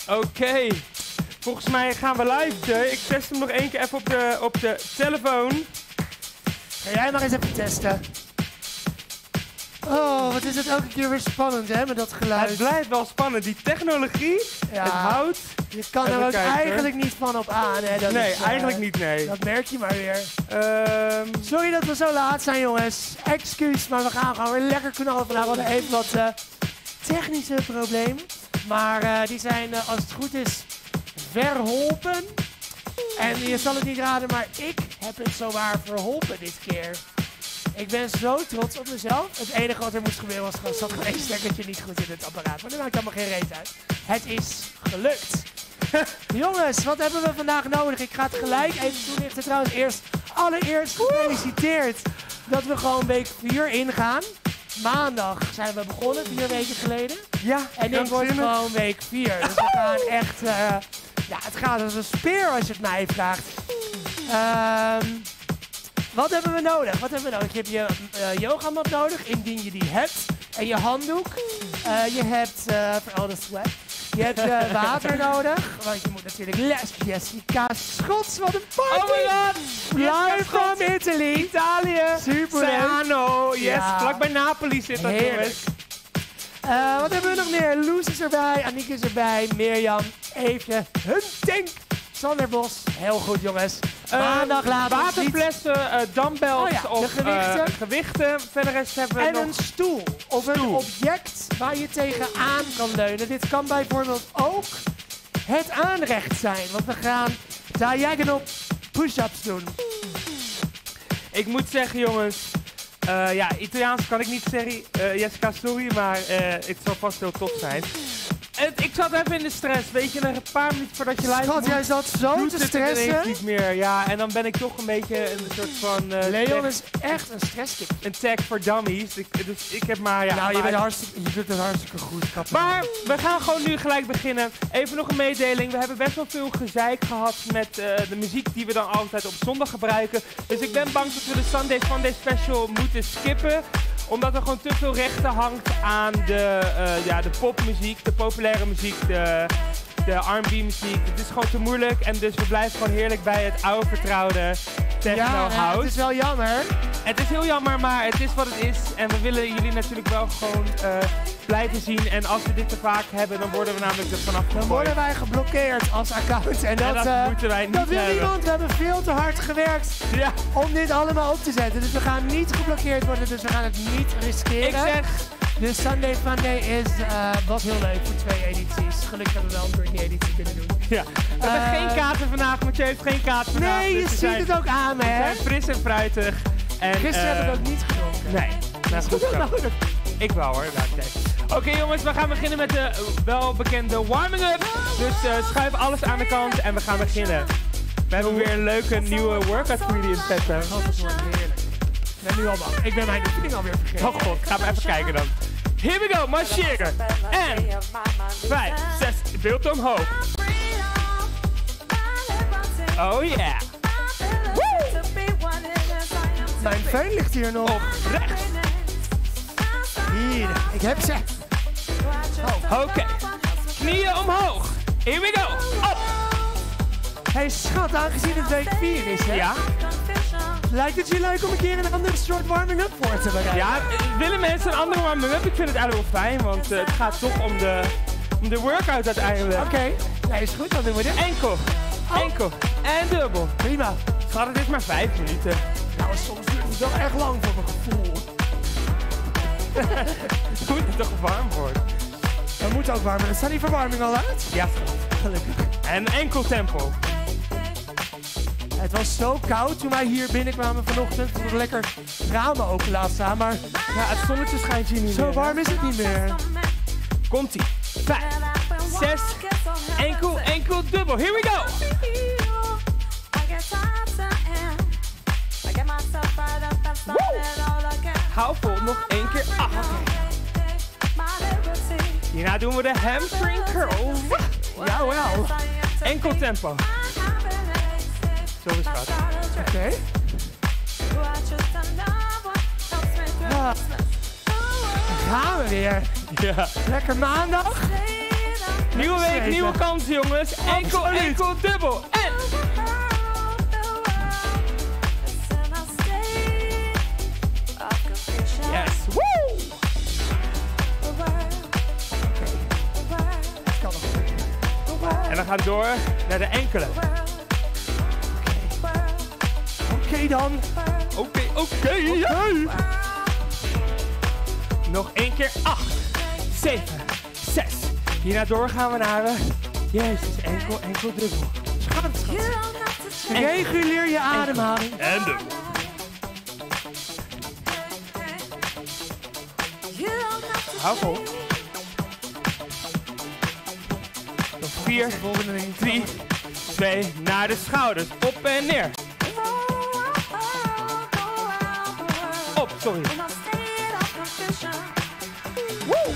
Oké. Volgens mij gaan we live. Ik test hem nog één keer even op de telefoon. Ga jij maar eens even testen. Oh, wat is het elke keer weer spannend, hè, met dat geluid. Het blijft wel spannend. Die technologie, Ja. het hout. Je kan er ook eigenlijk niet van op aan, hè. Dat Nee, is, eigenlijk niet, nee. Dat merk je maar weer. Sorry dat we zo laat zijn, jongens. Excuus, maar we gaan gewoon weer lekker knallen vandaag. We hadden even wat technische problemen. Maar die zijn, als het goed is, verholpen. En je zal het niet raden, maar ik heb het zowaar verholpen dit keer. Ik ben zo trots op mezelf. Het enige wat er moest gebeuren was gewoon zat een stekkertje niet goed in het apparaat. Maar dat maakt allemaal geen reet uit. Het is gelukt. Jongens, wat hebben we vandaag nodig? Ik ga het gelijk even toelichten. Trouwens, allereerst gefeliciteerd dat we gewoon week 4 ingaan. Maandag zijn we begonnen, 4 weken geleden. Ja, en dit wordt gewoon week 4. Dus we gaan echt... ja, het gaat als een speer als je het mij vraagt. Wat hebben we nodig? Je hebt je yogamat nodig, indien je die hebt. En je handdoek. Je hebt, voor all the sweat. Je hebt water nodig. Want je moet natuurlijk les. Jessica Schots, wat een party! Oh my god! Live from Italy. Italië. Super Serrano. Yes, Ja. vlakbij Napoli zit dat, jongens. Wat hebben we nog meer? Loes is erbij, Aniek is erbij, Mirjam, Eefje, Hunting, Sander Bos. Heel goed, jongens. Maandag later. Waterflessen, dumbbells of gewichten. Verder rest hebben we en nog... een stoel. Of een object waar je tegenaan kan leunen. Dit kan bijvoorbeeld ook het aanrecht zijn. Want we gaan diagonal push-ups doen. Ik moet zeggen, jongens... ja, Italiaans kan ik niet zeggen, Jessica, sorry, maar het zal vast heel tof zijn. Ik zat even in de stress, weet je, een paar minuten voordat je live Schat, jij zat zo te stressen. Niet meer, ja, en dan ben ik toch een beetje een soort van... Leon is echt een stresskip. Een tag voor dummies, dus ik heb maar... Ja, nou, je doet het hartstikke goed. Maar we gaan gewoon nu gelijk beginnen. Even nog een mededeling, we hebben best wel veel gezeik gehad met de muziek die we dan altijd op zondag gebruiken. Dus ik ben bang dat we de Sunday Funday Special moeten skippen. Omdat er gewoon te veel rechten hangt aan de popmuziek, de populaire muziek, de R&B muziek. Het is gewoon te moeilijk en dus we blijven gewoon heerlijk bij het oude vertrouwde techno house. Ja, het is wel jammer. Het is heel jammer, maar het is wat het is. En we willen jullie natuurlijk wel gewoon blijven zien. En als we dit te vaak hebben, dan worden we namelijk er vanaf gegooid. Dan worden wij geblokkeerd als account. En dat moeten wij niet wil hebben. niemand. We hebben veel te hard gewerkt om dit allemaal op te zetten. Dus we gaan niet geblokkeerd worden, dus we gaan het niet riskeren. Ik zeg... De Sunday Funday was heel leuk voor 2 edities. Gelukkig hebben we wel een Britney-editie kunnen doen. Ja. We hebben geen kaarten vandaag, Mathieu heeft geen kaarten vandaag. Nee, je dus ziet het ook aan me, hè? We zijn fris en fruitig. En, gisteren heb ik ook niet gedronken. Nee, dat is goed zo. Ik wel hoor, Oké jongens, we gaan beginnen met de welbekende warming-up. Dus schuif alles aan de kant en we gaan beginnen. We hebben weer een leuke nieuwe workout voor jullie in het vet. Dat wordt heerlijk. Ik ben nu al bang. Ik ben mijn oefening alweer vergeten. Oh god, gaan we even kijken dan. Here we go, marcheren. En 5, 6, beeld omhoog. Oh yeah. Woo! Mijn veun ligt hier nog. Op rechts. Hier, ik heb ze. Oké. Knieën omhoog. Here we go. Op. Hey schat, aangezien het week 4 is, hè? Ja. Lijkt het je leuk om een keer een andere soort warming-up voor te bereiden? Ja, willen mensen een andere warming-up? Ik vind het eigenlijk wel fijn, want het gaat toch om de workout uiteindelijk. Oké, nee, is goed, dan doen we dit. Enkel, enkel en dubbel. Prima. Schat, het is maar 5 minuten. Nou, soms duurt het wel echt lang voor mijn gevoel. Het moet toch warm worden? Dat moet ook warm. Staat die verwarming al uit? Ja, gelukkig. En enkel tempo. Het was zo koud toen wij hier binnenkwamen vanochtend. We lekker ramen open laten staan, maar ja, het zonnetje schijnt hier niet zo meer. Zo warm is het niet meer. Komt-ie. 5, 6, enkel, enkel, dubbel. Here we go. Woo. Hou vol, nog 1 keer 8. Hierna doen we de hamstring curl. Jawel. Enkel tempo. Zo is het. Oké. Ja. Dan gaan we weer. Ja. Lekker maandag. Nieuwe week, nieuwe kansen, jongens. Enkel, enkel, dubbel. En... Yes, woo! En we gaan door naar de enkele. Oké dan. Oké. Nog 1 keer 8, 7, 6. Hierna door gaan we naar Jezus, enkel, dubbel. Schat. Reguleer je ademhaling. En dubbel. Hou vol. Nog 4, 3, 2, naar de schouders. Op en neer. Op, sorry. Woe!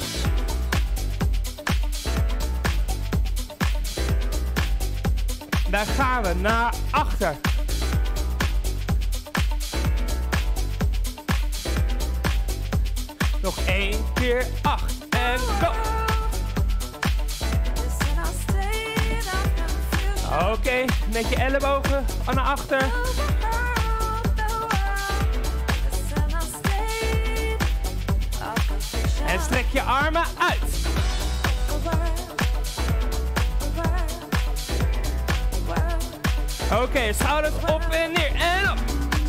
Daar gaan we naar achter. Nog 1 keer 8 en go. Oké, met je ellebogen naar achter. En strek je armen uit. Oké, schouders op en neer en op.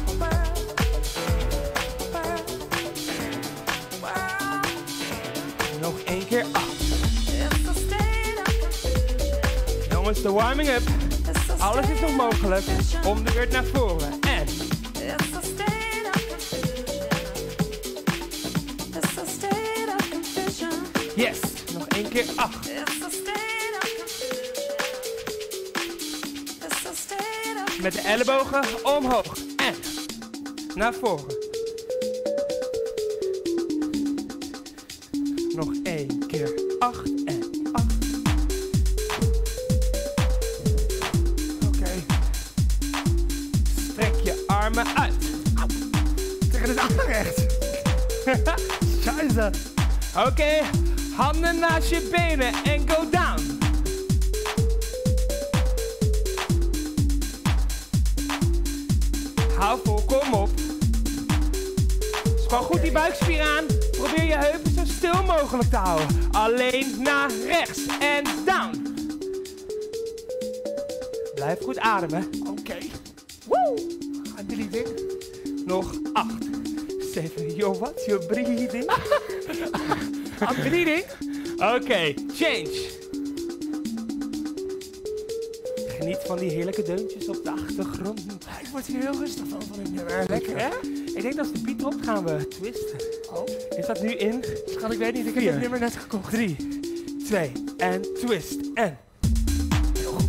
Nog 1 keer 8. Jongens, de warming up. Alles is nog mogelijk. Om de beurt naar voren. En... Yes, nog 1 keer 8. Met de ellebogen omhoog. En naar voren. Nog 1 keer 8 en 8. Oké. Strek je armen uit. Tegen het aanrecht. Scheiße. Oké, handen naast je benen en go down. Hou vol, kom op. Span goed die buikspier aan. Probeer je heupen zo stil mogelijk te houden. Alleen naar rechts en down. Blijf goed ademen. Oké. Woe! I'm breathing. Nog 8, 7, yo, what? You're breathing? I'm breathing. Oké, change. Geniet van die heerlijke deuntjes op de achtergrond. Ik word hier heel rustig van dit nummer. Lekker, hè? Ik denk dat als de beat erop gaan we twisten. Oh. Is dat nu in? Schat, ik weet niet. Ik heb het nummer net gekocht. 3, 2 en twist. En. Heel goed.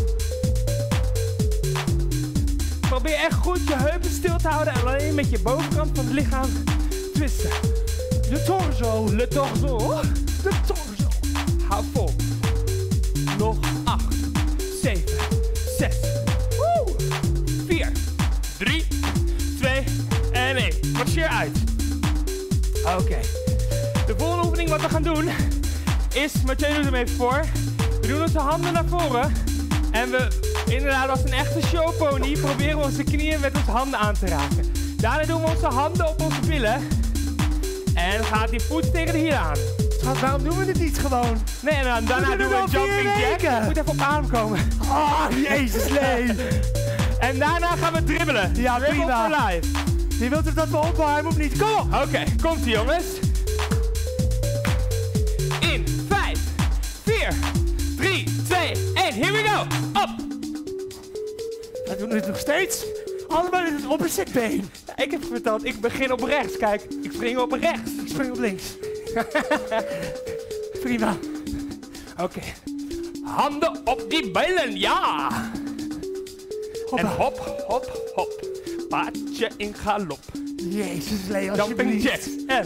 Probeer echt goed je heupen stil te houden en alleen met je bovenkant van het lichaam twisten. Le torso. Le torso. De torso. Hou vol. Nog 8, 7, 6, 4, 3, 2 en 1. Marcheer uit. Oké. De volgende oefening wat we gaan doen is, Mathieu doet hem even voor. We doen onze handen naar voren. En we, inderdaad als een echte showpony, proberen we onze knieën met onze handen aan te raken. Daarna doen we onze handen op onze billen. En gaat die voet tegen de hielen aan. Schat, waarom doen we dit niet gewoon? Nee, en daarna doen we een jumping jack. Je moet even op adem komen. Oh, jezus, nee. En daarna gaan we dribbelen. Ja, Dribble prima. for life. Je wilt er dat we opwarmen of niet? Kom op. Oké, komt ie jongens. In 5, 4, 3, 2, 1. Here we go. Op. We doen dit nog steeds. Allemaal in het opposite been. Ik heb verteld, ik begin op rechts. Kijk, ik spring op rechts. Ik spring op links. Prima. Oké. Handen op die billen, ja. Hoppa. En hop, hop, hop. Paardje in galop. Jezus, Leo, Jumping alsjeblieft. jacks. En.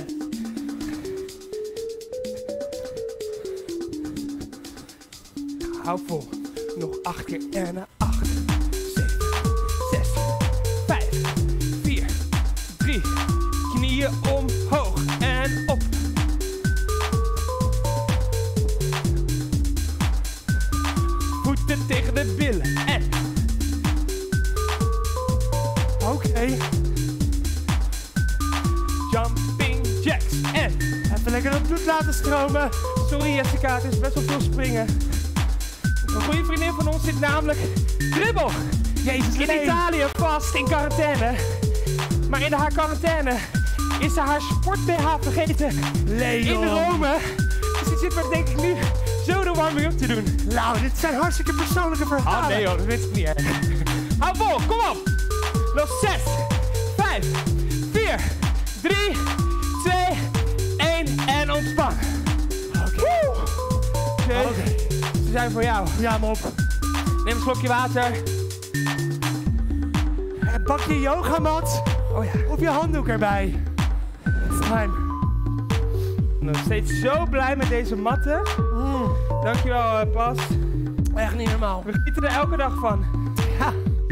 Hou vol. Nog 8 keer en 8, 7, 6, 5, 4, 3. Knieën omhoog en op. borsten tegen de billen. En... Oké. Jumping jacks. En... Even lekker het bloed laten stromen. Sorry Jessica, het is best wel veel springen. Een goede vriendin van ons zit namelijk... Dribbel! Jezus, In Italië vast, in quarantaine. Maar in haar quarantaine is ze haar sport-BH vergeten. Leon. In Rome. Dus die zit maar denk ik nu zo de warming-up te doen. Nou, dit zijn hartstikke persoonlijke verhalen. Ah nee hoor, dat is niet erg. Hou vol, kom op! Nog 6, 5, 4, 3, 2, 1 en ontspan. Oké. Ze zijn voor jou. Ja, mop. Neem een slokje water. En pak je yogamat. Oh ja. Of je handdoek erbij. It's time. Nog steeds zo blij met deze matten. Dankjewel, Pas. Echt niet normaal. We genieten er elke dag van. Ja.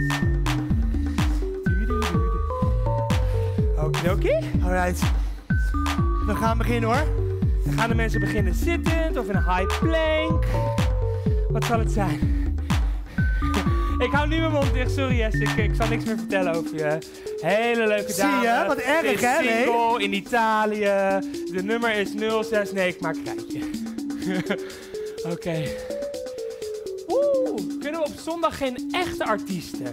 Okidoki. Alright. We gaan beginnen hoor. Dan gaan de mensen beginnen zittend of in een high plank. Wat zal het zijn? Ik hou nu mijn mond dicht, sorry Jess. Ik zal niks meer vertellen over je. Hele leuke dame. Zie je? Wat erg hè? Single in Italië. De nummer is 06. Nee, ik maak een rijtje. Oké. Kunnen we op zondag geen echte artiesten?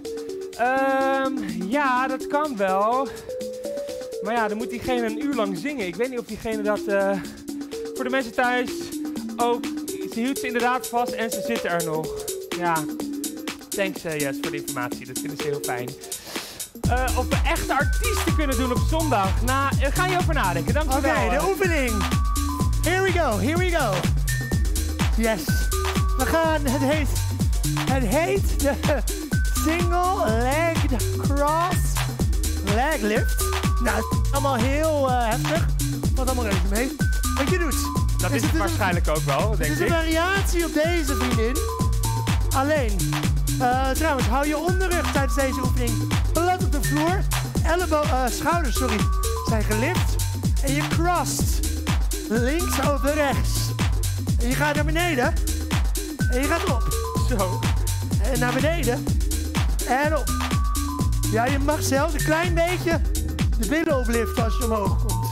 Ja, dat kan wel. Maar ja, dan moet diegene een uur lang zingen. Ik weet niet of diegene dat... voor de mensen thuis ook... Ze hield ze inderdaad vast en ze zitten er nog. Ja. Thanks Jess voor de informatie. Dat vinden ze heel fijn. Of we echte artiesten kunnen doen op zondag. Nou, daar ga je over nadenken. Dankjewel. Oké, de oefening. Here we go, here we go. Yes. We gaan, het heet de single-legged cross leg lift. Nou, het is allemaal heel heftig. Wat allemaal reuze mee. Wat je doet. Dat is het waarschijnlijk ook wel, denk ik. Het is een variatie op deze vriendin. Alleen, trouwens, hou je onderrug tijdens deze oefening plat op de vloer. Schouders, zijn gelift. En je crossed links over rechts. En je gaat naar beneden. En je gaat op. Zo. En naar beneden. En op. Ja, je mag zelfs een klein beetje de billen opliften als je omhoog komt.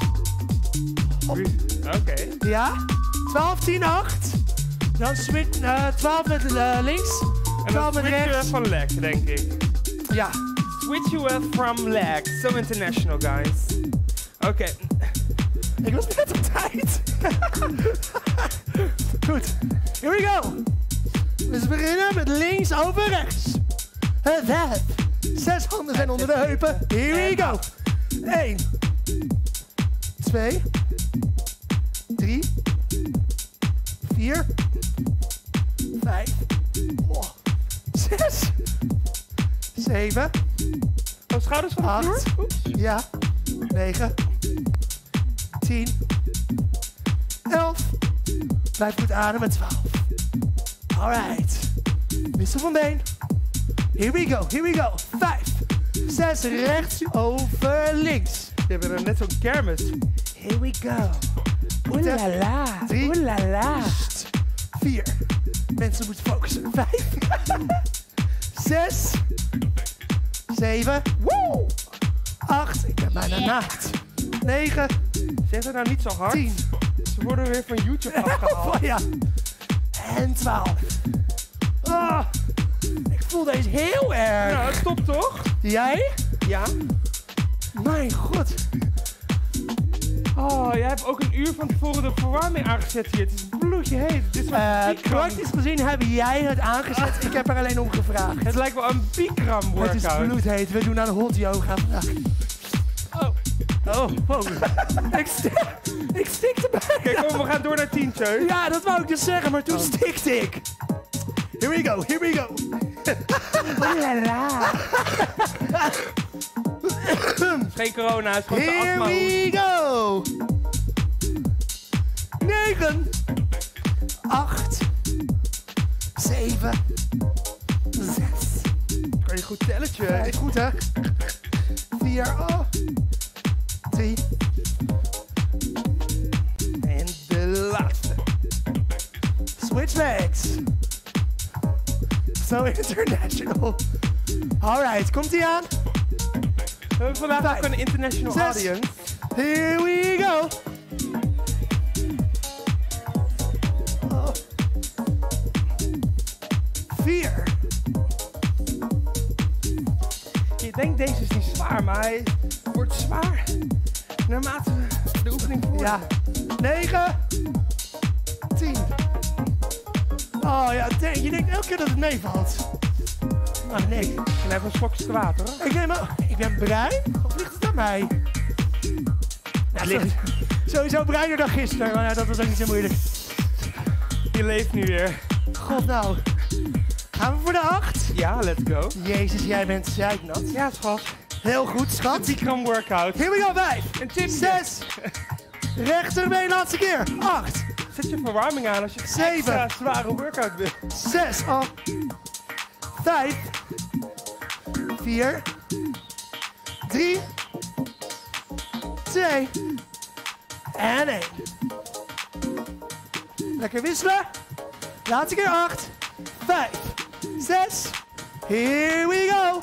Oké. Ja. 12, 10, 8. Dan switch 12 met links. En 12 dan met switch je rechts. van legs, denk ik. Ja. Switch you from legs. So international, guys. Oké. Ik was net op tijd. Goed. Here we go. Dus we beginnen met links over rechts. Het. 6 handen zijn onder de heupen. Here we go. 1. 2. 3. 4. 5. 6. 7. Oh, schouders van de 8. vloer? Oeps. Ja. 9. 10. 11. Blijf goed ademen. 12. Alright. Wissel van been. Here we go. Here we go. 5. 6 rechts over links. We hebben er net zo'n kermis. Here we go. Oeh la la. 3. Oeh la la. 4. Mensen moeten focussen. 5. 6. 7. 8. Ik ben bijna naakt. 9. Zeg het nou niet zo hard. 10. Ze worden weer van YouTube afgehaald. Oh ja. En 12. Ah, ik voel deze heel erg. Nou, stop toch? Jij? Ja. Mijn god. Oh, jij hebt ook een uur van tevoren de verwarming aangezet hier. Het is bloedje heet. Dit is een Bikram. Praktisch gezien heb jij het aangezet. Ik heb er alleen om gevraagd. Het lijkt wel een Bikram Het is workout. bloedheet. We doen aan hot yoga vandaag. Oh, wow. Ik stikte bijna. Kijk, kom, we gaan door naar 10, Tjeu. Ja, dat wou ik dus zeggen, maar toen stikte ik. Here we go, here we go. Oeh la la. Geen corona, het is gewoon de Here astma. we go. 9. 8. 7. 6. Kan je goed tellen, Tjeu? Kijk, goed hè. 4. 3. En de laatste. Switch legs. So international. Alright, komt ie aan. We hebben vandaag ook een international 6. audience. Here we go. Oh. 4. Je denkt deze is niet zwaar, maar hij wordt zwaar naarmate we de oefening voeren. Ja. 9. 10. Oh ja, je denkt elke keer dat het meevalt. Maar nee. En hij heeft een slokje kwaad, hoor. Ik ben bruin? Of ligt het aan mij? Nou, ligt. Sowieso bruiner dan gisteren, maar dat was ook niet zo moeilijk. Je leeft nu weer. God nou. Gaan we voor de 8? Ja, let's go. Jezus, jij bent zeiknat. Ja, schat. Heel goed, schat. 10 gram workout. Here we go, 5. Een tip. 6. Rechterbeen, laatste keer. 8. Zet je verwarming aan als je 7. extra zware workout wil. 6. 5. 4. 3. 2. En 1. Lekker wisselen. Laatste keer 8. 5. 6. Here we go.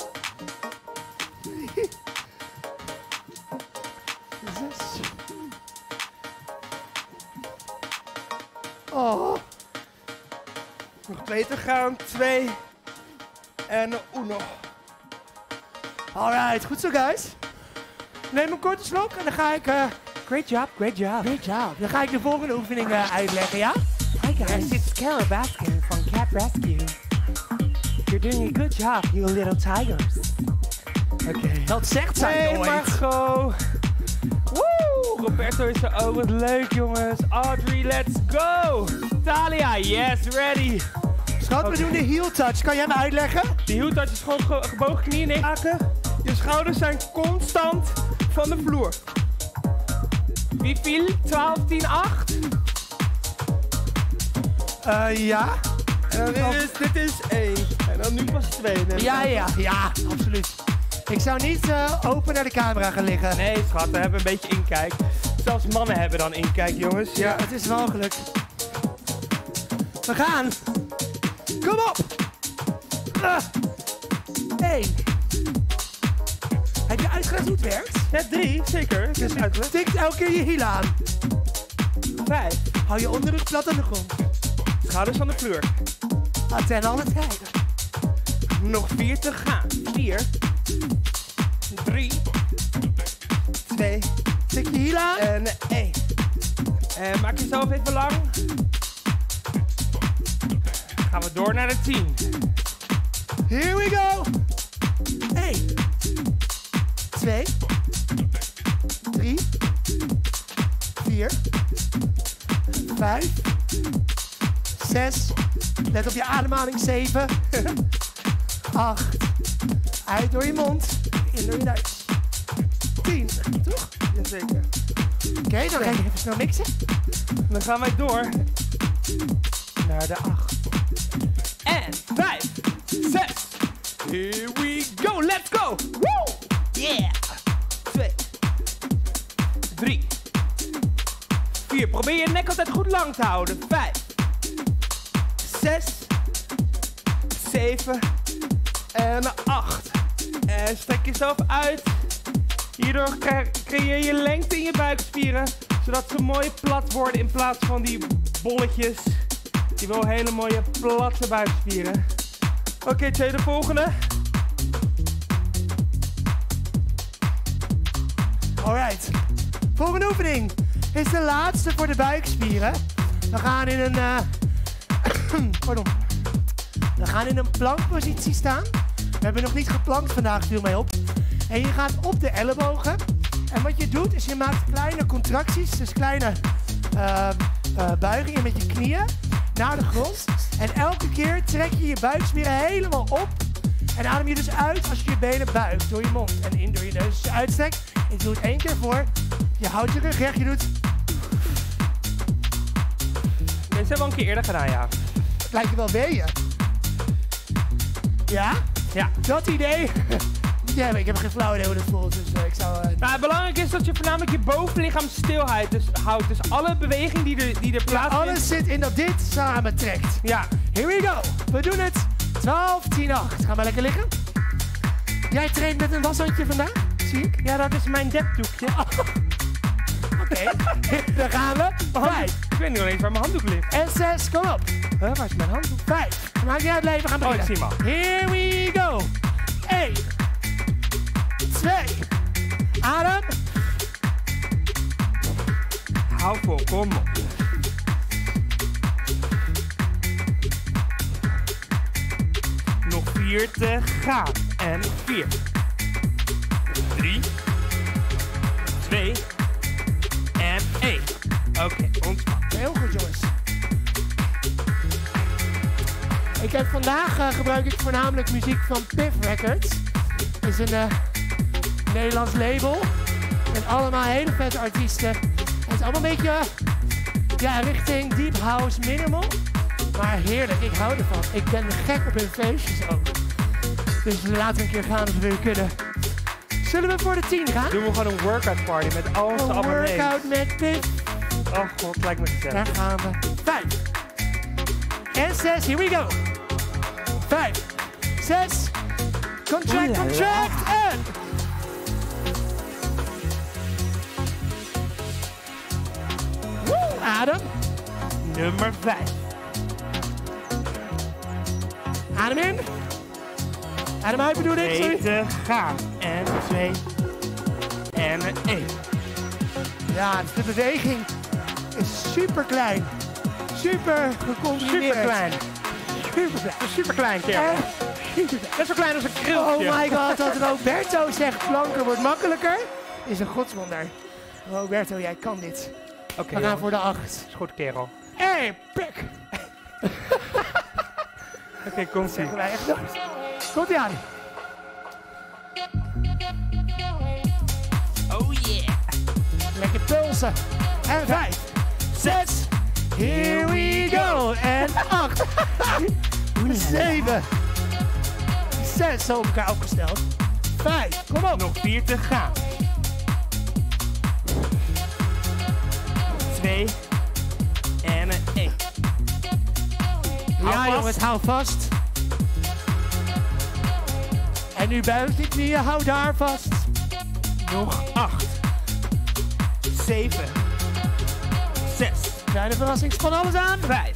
6. Oh. Nog 2 te gaan. 2. En een uno. Alright, goed zo guys. Neem een korte slok en dan ga ik... Great job, great job. Great job. Dan ga ik de volgende oefening uitleggen, ja? Hi guys, it's Carol Baskin from Cat Rescue. You're doing a good job, you little tigers. Oké. Dat zegt zij Hey nooit. Margot. Woe! Roberto is er ook. Wat leuk jongens. Audrey, let's go. Talia, yes, ready. Schat, we doen de heel touch. Kan jij me uitleggen? De heel touch is gewoon gebogen knieën neerhaken. Je schouders zijn constant van de vloer. Wie viel? 12, 10, 8? Ja. En dan dit is 1. En dan nu pas 2. Ja, absoluut. Ik zou niet open naar de camera gaan liggen. Nee schat, we hebben een beetje inkijk. Zelfs mannen hebben dan inkijk jongens. Ja, het is mogelijk. We gaan. Kom op. 1. Heb je uitgelegd hoe het werkt? Ja, 3, zeker. Het is uitleg. Tikt elke keer je hiel aan. 5. Hou je onderrug plat aan de grond. Schouders van de vloer. Ten alle tijden. Nog 4 te gaan. 4. 3. 2. Tik je hiel aan. En 1. En maak jezelf even lang. Gaan we door naar de 10. Here we go. 1. 2. 3. 4. 5. 6. Let op je ademhaling. 7. 8. Uit door je mond. In door je neus. 10. Zeg je toch? Jazeker. Oké, dan ga ik even snel mixen. Dan gaan wij door naar de 8. En 5, 6. Here we go, let's go. Woo! Yeah. 2, 3, 4. Probeer je nek altijd goed lang te houden. 5, 6, 7 en 8. En strek jezelf uit. Hierdoor creëer je lengte in je buikspieren, zodat ze mooi plat worden in plaats van die bolletjes. Je wil hele mooie platte buikspieren. Oké, de volgende. Alright. Volgende oefening is de laatste voor de buikspieren. We gaan in een... pardon. We gaan in een plankpositie staan. We hebben nog niet geplankt vandaag, viel mij op. En je gaat op de ellebogen. En wat je doet is je maakt kleine contracties. Dus kleine buigingen met je knieën naar de grond. En elke keer trek je je buikspieren helemaal op. En adem je dus uit als je je benen buigt door je mond. En in door je neus als je uitstrekt. Ik doe het 1 keer voor. Je houdt je rug recht. Je doet... Deze hebben we al een keer eerder gedaan, ja. Het lijkt je wel weeën. Ja? Ja. Dat idee. Ja, ik heb geen flauw idee hoe dat voelt. Dus ik zou... Nou, belangrijk is dat je voornamelijk je bovenlichaam stilhoudt. Dus alle beweging die er plaatsvindt. Alles zit in dat dit samen trekt. Ja. Here we go. We doen het. 12, 10, 8. Ga maar lekker liggen. Jij traint met een washandje vandaag, zie ik. Ja, dat is mijn depdoekje. Oké, daar gaan we. 5. Ik weet niet eens waar mijn handdoek ligt. En 6, kom op. Waar is mijn handdoek? 5. Maak niet uit, leven, we gaan beginnen. Ik zie hem al. Here we go. 1. 2. Adem. Hou vol, kom op. Nog 4 te gaan. En 4. 3. 2. En 1. Oké, ontspan. Heel goed, jongens. Vandaag gebruik ik voornamelijk muziek van Piff Records. Dat is een Nederlands label. En allemaal hele vette artiesten. Het is allemaal een beetje richting deep house minimal. Maar heerlijk, ik hou ervan. Ik ben gek op hun feestjes ook. Dus laten we een keer gaan als we weer kunnen. Zullen we voor de 10 gaan? Doen we gewoon een workout party met al onze abonnees. Een workout met Piff. Oh god, lijkt me gezellig. Daar gaan we. 5. En 6, here we go. 5, 6. Contract, contract. En... Adem. Nummer 5. Adem in. Adem uit bedoel ik. 2 te gaan. En 2. En 1. Ja, de beweging is super klein. Super gecombineerd. Super klein. Super klein, kerel. Net zo klein als een krultje. Oh my god, dat Roberto zegt planken wordt makkelijker, is een godswonder. Roberto, jij kan dit. Oké, we gaan voor de 8. Is goed, kerel. Hey, pik! Oké, komt-ie. Zeggen wij echt nooit. Komt-ie aan. Oh yeah. Lekker pulsen. En 5, 6. Here we go. En 8. 7. 6 zo op elkaar afgesteld. 5. Kom op. Nog 4 te gaan. 2. En 1. Ja jongens, hou vast. En nu buig die knieën, hou daar vast. Nog 8. 7. 6. Kleine verrassing, span alles aan. 5.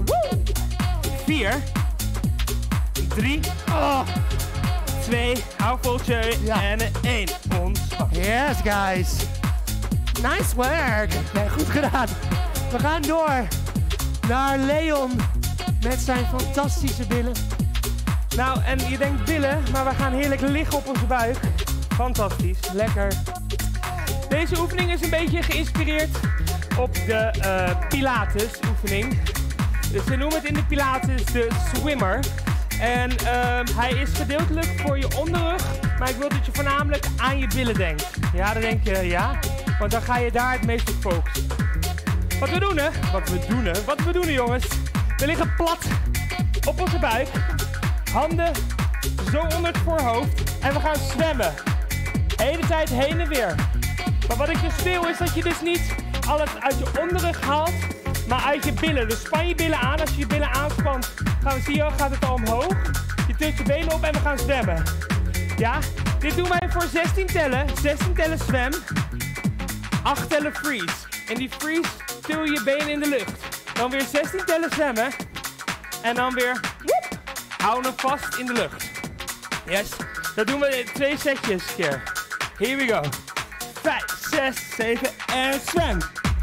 4. 3. 2. Hou vol, Cherry. Ja. En 1. Ontspan. Yes, guys. Nice work. Nee, goed gedaan. We gaan door naar Leon met zijn fantastische billen. Nou, en je denkt billen, maar we gaan heerlijk liggen op onze buik. Fantastisch. Lekker. Deze oefening is een beetje geïnspireerd op de Pilates oefening. Dus ze noemen het in de Pilates de swimmer. En hij is gedeeltelijk voor je onderrug, maar ik wil dat je voornamelijk aan je billen denkt. Ja, dan denk je ja, want dan ga je daar het meest op focussen. Wat we doen jongens. We liggen plat op onze buik, handen zo onder het voorhoofd en we gaan zwemmen. De hele tijd heen en weer. Maar wat ik dus wil is dat je dus niet alles uit je onderrug haalt, maar uit je billen. Dus span je billen aan. Als je je billen aanspant, gaat het al omhoog. Je tilt je benen op en we gaan zwemmen. Ja, dit doen wij voor 16 tellen. 16 tellen zwem, 8 tellen freeze. En die freeze til je benen in de lucht. Dan weer 16 tellen zwemmen. En dan weer, woep, hou hem vast in de lucht. Yes, dat doen we 2 setjes een keer. Here we go. 5, 6, 7 en zwem.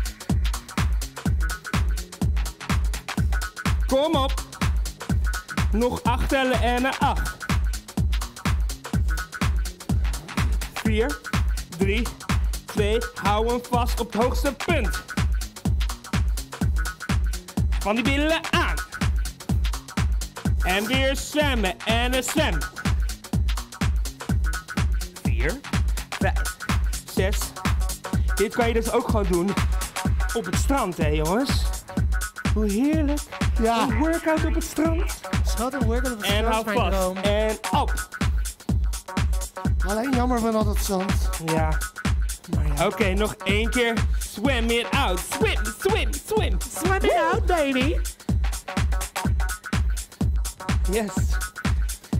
Kom op. Nog 8 tellen en 8. 4, 3, 2, hou hem vast op het hoogste punt. Van die billen aan. En weer zwemmen en een zwem. 4, 5, 6. Dit kan je dus ook gewoon doen op het strand, hè jongens. Hoe heerlijk. Ja. Een workout op het strand. Schat, een workout op het En strand hou is mijn vast. droom. En op. Alleen jammer van al dat zand. Ja. Oké, nog 1 keer. Swim it out. Swim, swim, swim. Swim it out, baby. Yes.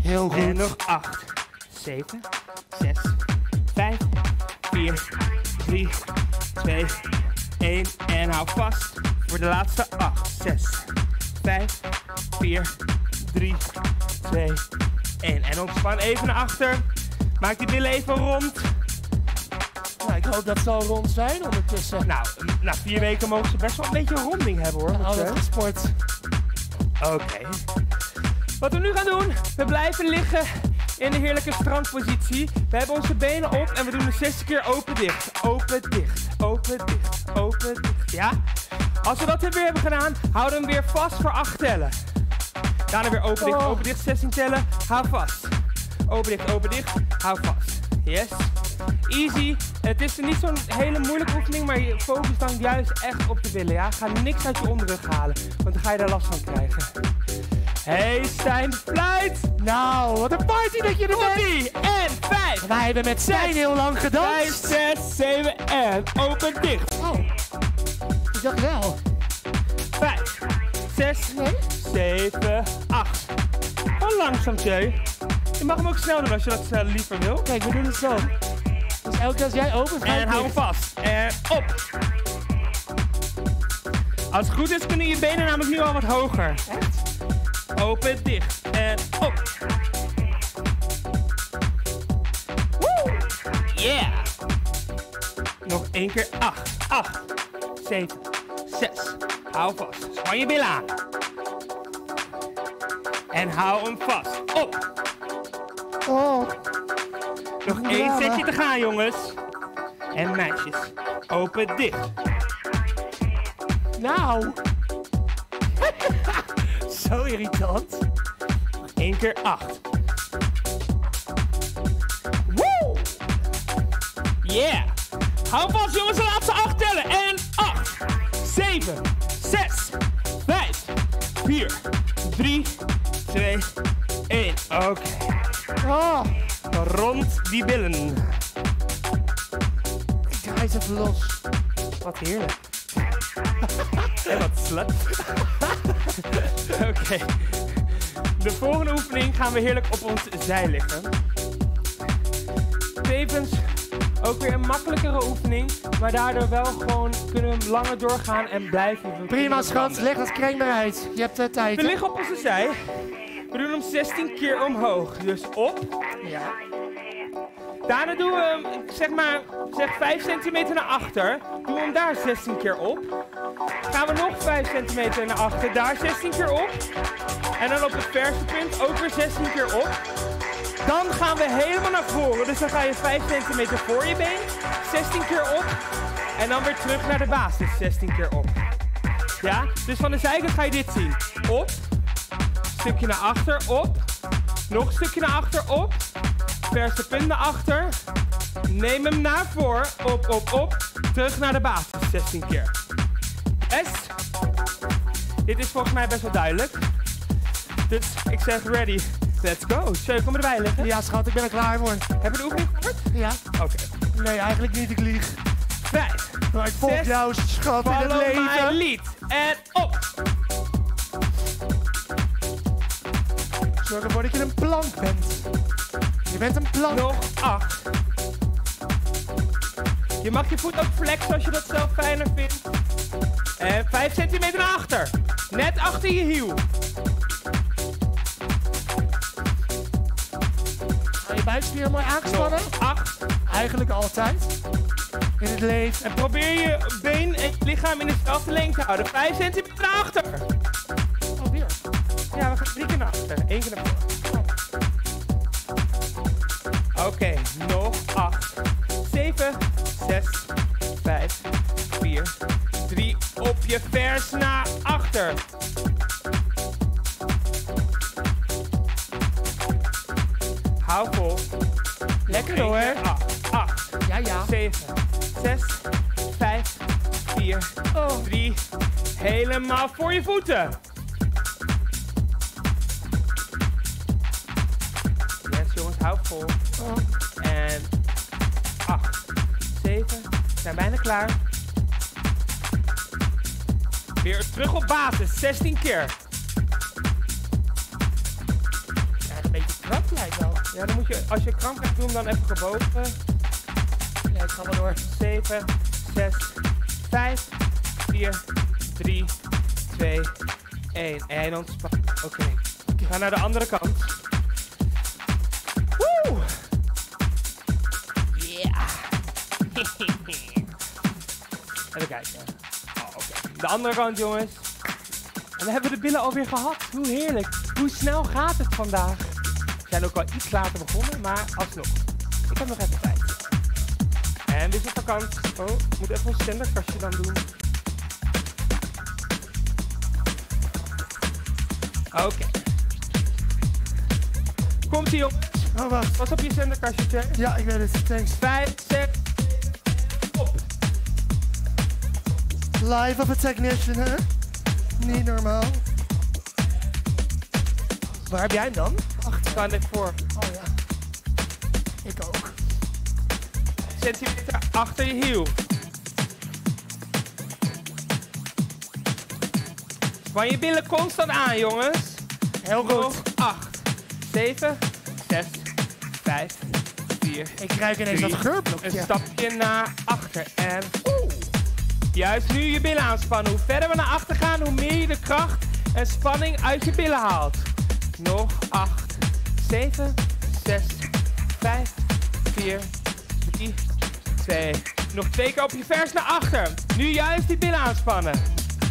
Heel goed. En nog 8, 7, 6, 5, 4, 3, 2, 1. En hou vast voor de laatste 8, 6, 5, 4, 3, 2, 1. En ontspan even naar achter. Maak die billen even rond. Nou, ik hoop dat ze al rond zijn ondertussen. Nou, na 4 weken mogen ze best wel een beetje een ronding hebben hoor. Altijd gesport. Oké. Wat we nu gaan doen, we blijven liggen in de heerlijke strandpositie. We hebben onze benen op en we doen er 6 keer open dicht. Open dicht, open dicht, open dicht. Ja? Als we dat weer hebben gedaan, houden we hem weer vast voor 8 tellen. Daarna weer open dicht, 16 tellen. Hou vast. Open dicht, hou vast. Yes. Easy. Het is niet zo'n hele moeilijke oefening, maar je focus dan juist echt op de billen. Ja? Ga niks uit je onderrug halen, want dan ga je daar last van krijgen. Hey Stijn, fluit! Nou, wat een party dat je er bent! En 5! Wij hebben met Stijn heel lang gedanst. 5, 6, 7 en open dicht. Oh, ik dacht wel. 5, 6, 7, 8. Oh, langzaam, Jay. Je mag hem ook snel doen als je dat liever wil. Kijk, we doen het zo. Dus elke keer als jij opent, ga je en hou hem vast. En op. Als het goed is, kunnen je benen namelijk nu al wat hoger. Echt? Open, dicht en op. Woo! Yeah! Nog 1 keer 8. 8, 7, 6. Hou vast. Span je billen aan. En hou hem vast. Op. Oh. Nog 1 setje te gaan, jongens. En meisjes. Open, dicht. Nou. Zo irritant. 1 keer 8. Woe! Yeah! Hou vast, jongens, de laatste 8 tellen. En 8, 7, 6, 5, 4, 3, 2, 1. Oké. Oh. Rond die billen. Ik draai ze even los. Wat heerlijk. En wat slut. Oké. De volgende oefening gaan we heerlijk op ons zij liggen. Tevens ook weer een makkelijkere oefening, maar daardoor wel gewoon kunnen we langer doorgaan en blijven. Prima schat, leg dat kreng maar uit. Je hebt de tijd. We liggen op onze zij. We doen hem 16 keer omhoog. Dus op. Ja. Daarna doen we hem, zeg 5 centimeter naar achter. Doen we hem daar 16 keer op. Gaan we nog 5 centimeter naar achter, daar 16 keer op. En dan op het verste punt ook weer 16 keer op. Dan gaan we helemaal naar voren. Dus dan ga je 5 centimeter voor je been, 16 keer op. En dan weer terug naar de basis, 16 keer op. Ja, dus van de zijkant ga je dit zien. Op. Stukje naar achter, op. Nog een stukje naar achter, op. Verste punt naar achter. Neem hem naar voor. Op. Terug naar de basis, 16 keer. S. Dit is volgens mij best wel duidelijk. Dus ik zeg ready, let's go. Zul kom erbij liggen? Ja schat, ik ben er klaar voor. Hebben we de oefening gehoord? Ja. Oké. Nee, eigenlijk niet, ik lieg. 5. Maar ik volg jou schat in het leven. Follow my lead. En op. Zorg ervoor dat je een plank bent. Je bent een plank. Nog 8. Je mag je voet ook flexen als je dat zelf fijner vindt. En 5 centimeter naar achter. Net achter je hiel. Je buikspieren mooi aangespannen. Nog 8. Eigenlijk altijd. In het leven. En probeer je been en je lichaam in dezelfde lengte te houden. 5 centimeter naar achter. Oh, weer. Ja, we gaan 3 keer naar achter. 1 keer naar voren. Oké, nog 8. 7, 6, 5, 4, 3. Op je vers naar achter. Hou vol. Lekker hoor. 8, Ja. 7, 6, 5, 4, 3. Helemaal voor je voeten. Yes, jongens, hou vol. En 8, 7. We zijn bijna klaar. Weer terug op basis. 16 keer. Krijg een beetje krap. Ja, dan moet je, als je kramp krijgt, doe hem dan even gebogen. Ja, ik ga maar door. 7, 6, 5, 4, 3, 2, 1. En ontspannen. Oké. Ga naar de andere kant. Woe! Yeah! Even kijken. Oh, oké. De andere kant, jongens. En dan hebben we de billen alweer gehad. Hoe heerlijk. Hoe snel gaat het vandaag? We zijn ook al iets later begonnen, maar alsnog. Ik heb nog even tijd. En wisselvakant. Oh, ik moet even een zenderkastje dan doen. Oké. Komt-ie op. Oh, wacht. Pas op je zenderkastje, Tje. Ja, ik weet het. Thanks. 5, 6, op. Live of a technician, hè? Niet normaal. Waar heb jij hem dan? Achter. Staan dit voor. Oh ja. Ik ook. Centimeter achter je hiel. Span je billen constant aan, jongens. Heel goed. Nog 8, 7, 6, 5, 4. Ik ruik ineens dat geurblokje. Een stapje naar achter en juist nu je billen aanspannen. Hoe verder we naar achter gaan, hoe meer je de kracht en spanning uit je billen haalt. Nog 8, 7, 6, 5, 4, 3, 2. Nog 2 keer op je vers naar achter. Nu juist die billen aanspannen.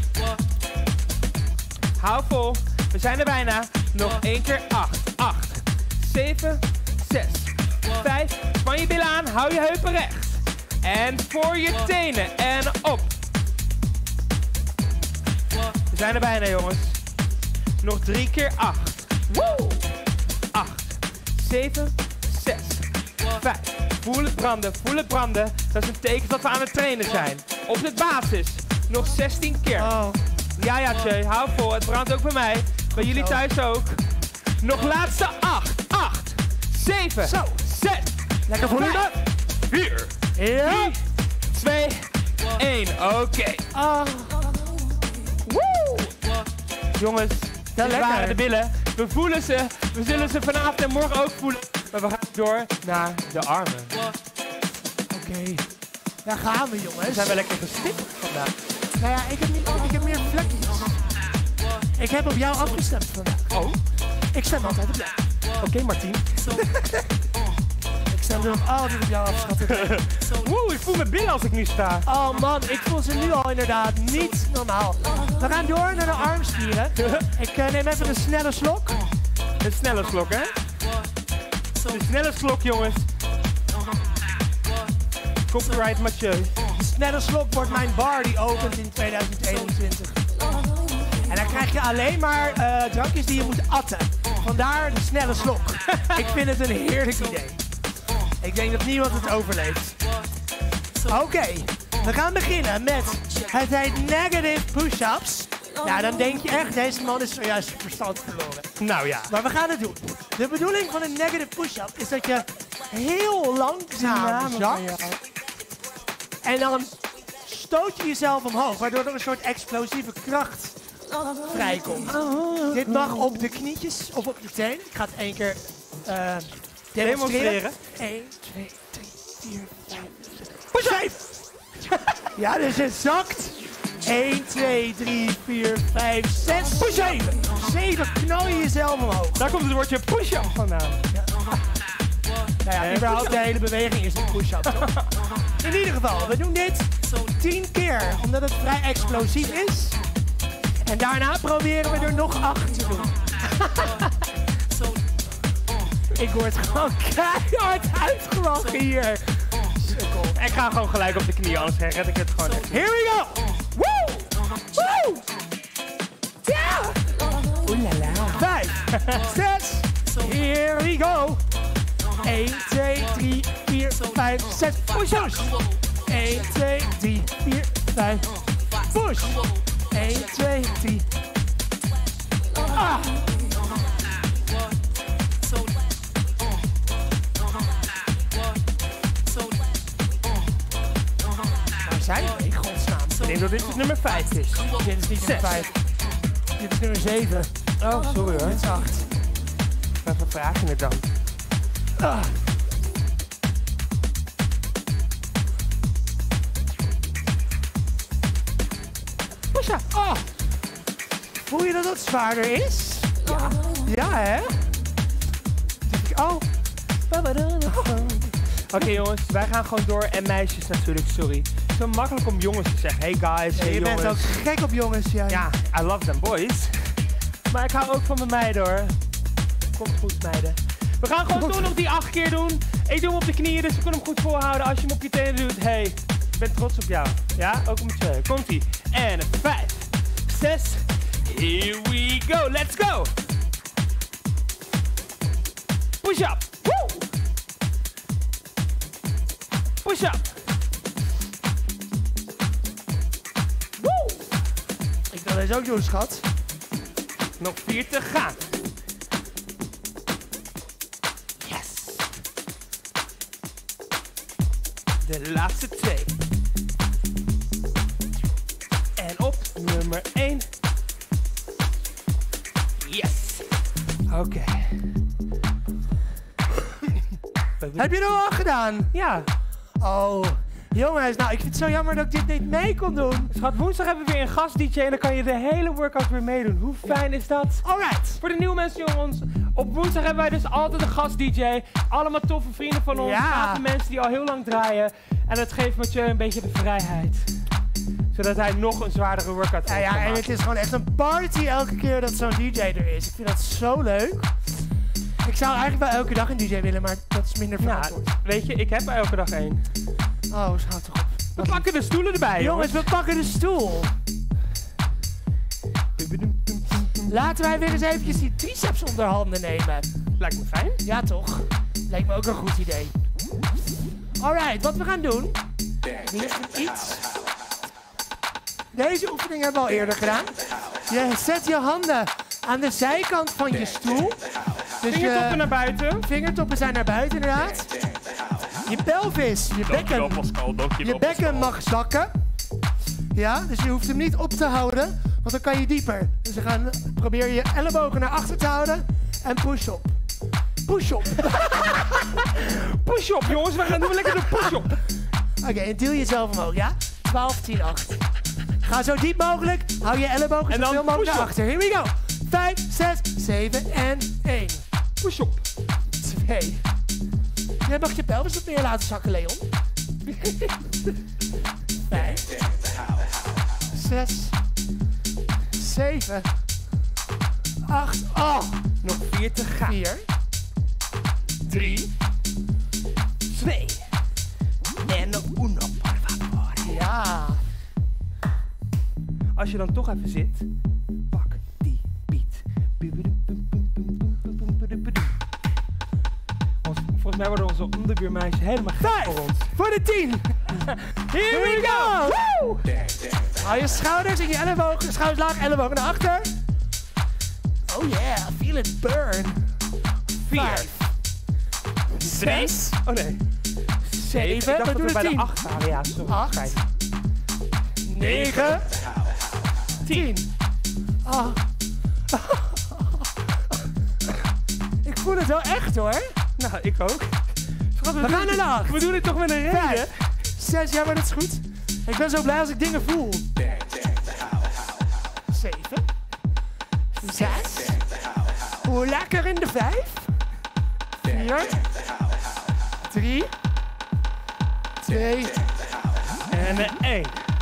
Hou vol. We zijn er bijna. Nog 1 keer 8. 8, 7, 6, 5. Span je billen aan. Hou je heupen recht. En voor je tenen. En op. We zijn er bijna, jongens. Nog 3 keer 8. Woe! 8, 7, 6, 5. Voel het branden, voel het branden. Dat is een teken dat we aan het trainen zijn. Op de basis. Nog 16 keer. Oh. Ja, Tjeu, hou vol. Het brandt ook bij mij. Bij jullie thuis ook. Nog laatste 8, 8, 7, Zo. 6, Lekker volume. 4, Ja. 3, 2, 1. Oké. Woe! Jongens, dit lekker. waren de billen. We voelen ze. We zullen ze vanavond en morgen ook voelen. Maar we gaan door naar de armen. Oké. Daar gaan we, jongens. We zijn wel lekker gestipt vandaag. Nou ja, ik heb meer vlekjes. Ik heb op jou afgestemd vandaag. Oh, Ik stem altijd op jou. oké, Martien. Ik stem er ook altijd op jou af, schat. Woe, ik voel mijn billen als ik nu sta. Oh man, ik voel ze nu al inderdaad niet normaal. We gaan door naar de armspieren. Ik neem even een snelle slok. Een snelle slok, hè? De snelle slok, jongens. Copyright Mathieu. De snelle slok wordt mijn bar die opent in 2021. En dan krijg je alleen maar drankjes die je moet atten. Vandaar de snelle slok. Ik vind het een heerlijk idee. Ik denk dat niemand het overleeft. Oké, we gaan beginnen met het heet negative push-ups. Nou, dan denk je echt, deze man is zojuist verstand verloren. Nou ja. Maar we gaan het doen. De bedoeling van een negative push-up is dat je heel langzaam zakt. En dan stoot je jezelf omhoog, waardoor er een soort explosieve kracht vrijkomt. Dit mag op de knietjes of op je teen. Ik ga het 1 keer demonstreren. 1, 2, 3, 4, 5, 6. Push-up! Ja, dus je zakt. 1, 2, 3, 4, 5, 6, 7. 7 knal je jezelf omhoog. Daar komt het woordje push-up vandaan. Nou ja, überhaupt de hele beweging is een push-up, toch? In ieder geval, we doen dit 10 keer, omdat het vrij explosief is. En daarna proberen we er nog 8 te doen. Ik word gewoon keihard uitgelachen hier. Ik ga gewoon gelijk op de knieën, anders red ik het gewoon echt. Here we go! Woo! Woo! Ja! Oelala. 5, 6, here we go! 1, 2, 3, 4, 5, 6, push-ups! 1, 2, 3, 4, 5, push! 1, 2, 3. Ah! Waar zijn we in godsnaam? Ik denk dat dit het nummer 5 is. Dit is niet nummer 5. Dit is nummer 7. Oh, sorry hoor. Dit is 8. Waarvoor vraag je het dan? Push-up. Oh. Voel je dat het zwaarder is? Ja. Ja, hè? Oh. Oké, jongens, wij gaan gewoon door. En meisjes natuurlijk, sorry. Het is zo makkelijk om jongens te zeggen. Hey guys, hey je jongens. bent ook gek op jongens, jij. Ja, I love them boys. Maar ik hou ook van mijn meiden hoor. Komt goed, meiden. We gaan gewoon toch nog die 8 keer doen. Ik doe hem op de knieën, dus we kunnen hem goed volhouden. Als je hem op je tenen doet, hey, ik ben trots op jou. Ja, ook om je. Komt-ie. En 5, 6, here we go. Let's go. Push up. Woo. Push up. Woo. Ik wil deze ook doen, schat. Nog 4 te gaan. Yes. De laatste 2. En op nummer 1. Yes. Oké. Heb je dat al gedaan? Ja. Oh, jongens, nou ik vind het zo jammer dat ik dit niet mee kon doen. Schat, woensdag hebben we weer een gast-dj en dan kan je de hele workout weer meedoen. Hoe fijn is dat? Alright. Voor de nieuwe mensen, jongens. Op woensdag hebben wij dus altijd een gast-dj. Allemaal toffe vrienden van ons. Gave mensen die al heel lang draaien. En dat geeft Mathieu een beetje de vrijheid. Zodat hij nog een zwaardere workout kan Ja, en het is gewoon echt een party elke keer dat zo'n DJ er is. Ik vind dat zo leuk. Ik zou eigenlijk wel elke dag een DJ willen, maar dat is minder verantwoord. Nou, weet je, ik heb er elke dag 1. Oh, houd toch op. We pakken de stoelen erbij, jongens. We pakken de stoel. Laten wij weer eens eventjes die triceps onder handen nemen. Lijkt me fijn. Ja, toch? Lijkt me ook een goed idee. Alright, wat we gaan doen. Hier is iets. Deze oefening hebben we al eerder gedaan. Je zet je handen aan de zijkant van je stoel. Dus vingertoppen naar buiten. Vingertoppen zijn naar buiten, inderdaad. Je pelvis, je bekken mag zakken. Ja, dus je hoeft hem niet op te houden, want dan kan je dieper. Dus probeer je ellebogen naar achter te houden en push-up. Push-up. Push-up, jongens. We gaan doen lekker de push-up. Oké, en duw jezelf omhoog, ja? 12, 10, 8. Ga zo diep mogelijk. Hou je ellebogen zoveel mogelijk naar achter. Here we go. 5, 6, 7 en 1. Push-up. 2. Je mag je pelvis wat meer laten zakken, Leon. 5, 6, 7, 8. Oh, nog 4 te gaan. 4, 3, 2 en nog 1, por favor. Ja. Als je dan toch even zit, pak die beat. Volgens mij worden onze onderbuurmeisjes helemaal gek voor ons. Voor de 10. Here we go! Woo! Hou je schouders en je ellebogen, schouders laag, ellebogen naar achter. Oh yeah, feel it burn. 4, 6, oh nee, 7, we doen bij 10. de 8 waren, ja, sorry. 8, 9, 10. Oh. Ik voel het wel echt hoor. Nou, ik ook. Schat, we gaan naar de 8. We doen het toch met een reden? 5, 6, ja maar dat is goed. Ik ben zo blij als ik dingen voel. 7, 6. Hoe lekker in de 5. 4, 3, 2 en 1.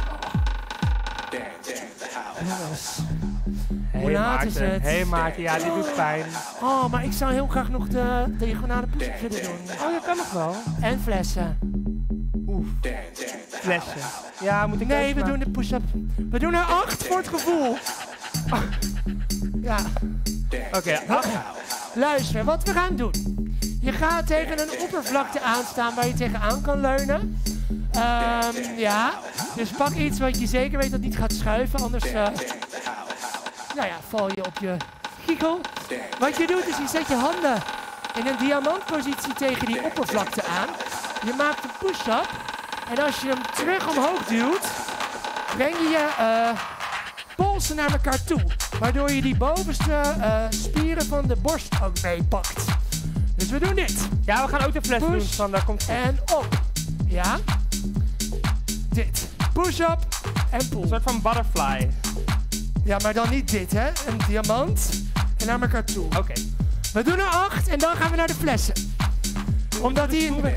Jongens. Hoe laat is het? Hey Maarten, ja, dit doet pijn. Oh, maar ik zou heel graag nog de diagonale push-ups willen doen. Oh, dat kan nog wel. En flessen. Oef. Flessen. Ja, moet ik Nee, we doen de push-up. We doen er 8 voor het gevoel. Ja. Oké, 8. Luister, wat we gaan doen. Je gaat tegen een oppervlakte aanstaan waar je tegenaan kan leunen. Ja, dus pak iets wat je zeker weet dat niet gaat schuiven, anders nou ja, val je op je giegel. Wat je doet is je zet je handen in een diamantpositie tegen die oppervlakte aan. Je maakt een push-up en als je hem terug omhoog duwt, breng je je polsen naar elkaar toe. Waardoor je die bovenste spieren van de borst ook meepakt. Dus we doen dit. Ja, we gaan ook de fles doen. Sander, komt goed. En op. Ja. Dit. Push-up en pull. Een soort van butterfly. Ja, maar dan niet dit, hè. Een diamant en naar elkaar toe. Oké. We doen er 8 en dan gaan we naar de flessen. Omdat hij in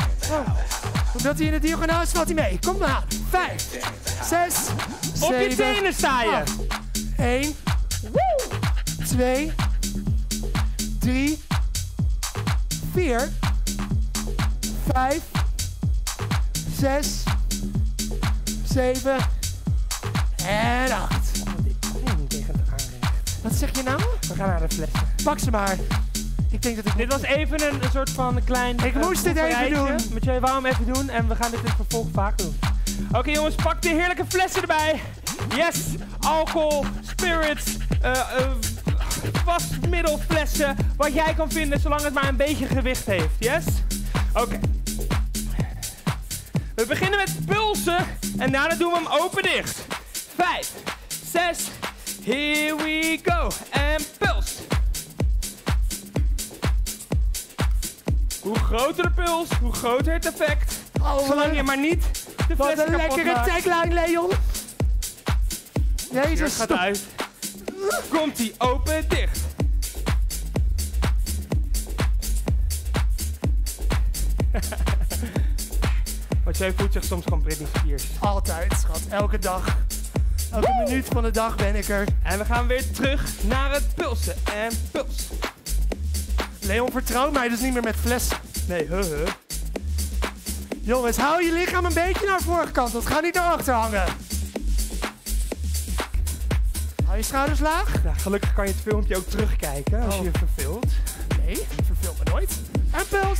de diagonaal is, valt hij mee. Kom maar. 5, 6, 7, Op je tenen sta je. 1, 2, 3, 4, 5, 6, 7 en 8. Wat zeg je nou? We gaan naar de flessen. Pak ze maar. Ik denk dat ik... Dit was even een soort van klein... Ik moest dit even doen. Moet jij waarom even doen en we gaan dit in het vervolg vaak doen. Oké, jongens, pak de heerlijke flessen erbij. Yes, alcohol, spirits, wasmiddelflessen. Wat jij kan vinden, zolang het maar een beetje gewicht heeft. Yes? Oké. We beginnen met pulsen en daarna doen we hem open-dicht. 5, 6, here we go. En puls. Hoe groter de puls, hoe groter het effect. Zolang je maar niet de Wat flessen een kapot lekkere maakt. tagline, Leon. Jezus, Gaat stop. uit. Komt-ie, open-dicht. Want jij voelt zich soms gewoon Britney Spears. Altijd, schat. Elke dag. Elke minuut van de dag ben ik er. En we gaan weer terug naar het pulsen. En puls. Leon, vertrouw mij dus niet meer met flessen. Nee, Jongens, hou je lichaam een beetje naar de voorkant. Dat gaat niet naar achter hangen. Hou je schouders laag. Ja, gelukkig kan je het filmpje ook terugkijken als je je verveelt. Nee, ik verveel me nooit. En puls.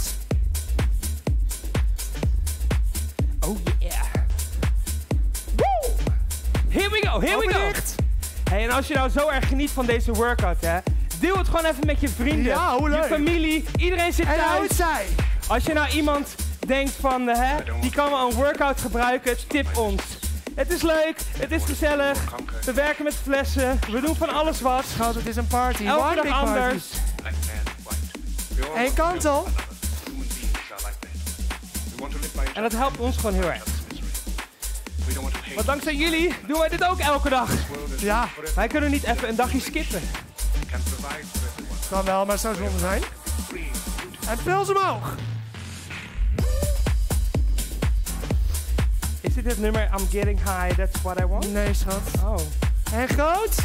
Oh yeah. Woo! Here we go, here we go. Dicht. Hey, en als je nou zo erg geniet van deze workout, hè, deel het gewoon even met je vrienden, Ja, hoe leuk. je familie, iedereen zit En hou thuis. het zij. Als je nou iemand denkt van, die kan wel een workout gebruiken, tip ons. Het is leuk, het is gezellig, we werken met flessen, we doen van alles wat. Schat, het is een party. Elke One dag big party. anders. Eén kant al. En dat helpt ons gewoon heel erg. Want dankzij jullie doen wij dit ook elke dag. Ja, Wij kunnen niet even een dagje skippen. kan wel, maar het zou zonde zijn. En puls omhoog. Is dit het nummer I'm getting high, that's what I want? Nee, schat. Oh. En groot.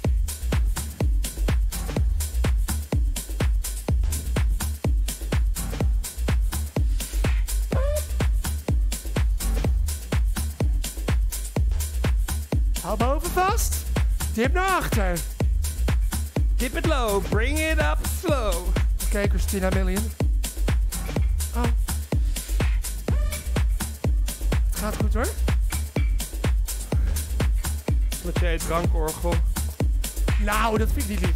Hou boven vast. Dip naar achter. Dip it low, bring it up slow. Oké, Christina Million. Oh. Het gaat goed hoor. Met jij drankorgel. Nou, dat vind ik niet lief.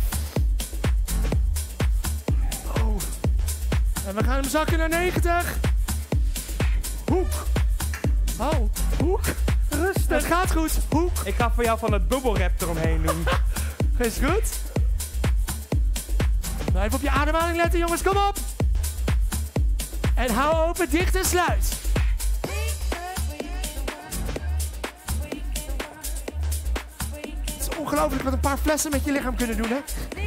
Oh. En we gaan hem zakken naar 90. Hoek. Oh, hoek. Rustig. Het gaat goed. Hoek. Ik ga voor jou van het bubbelrap eromheen doen. Is goed. Blijf op je ademhaling letten, jongens. Kom op. En hou open, dicht en sluit. Het is ongelooflijk wat een paar flessen met je lichaam kunnen doen, hè?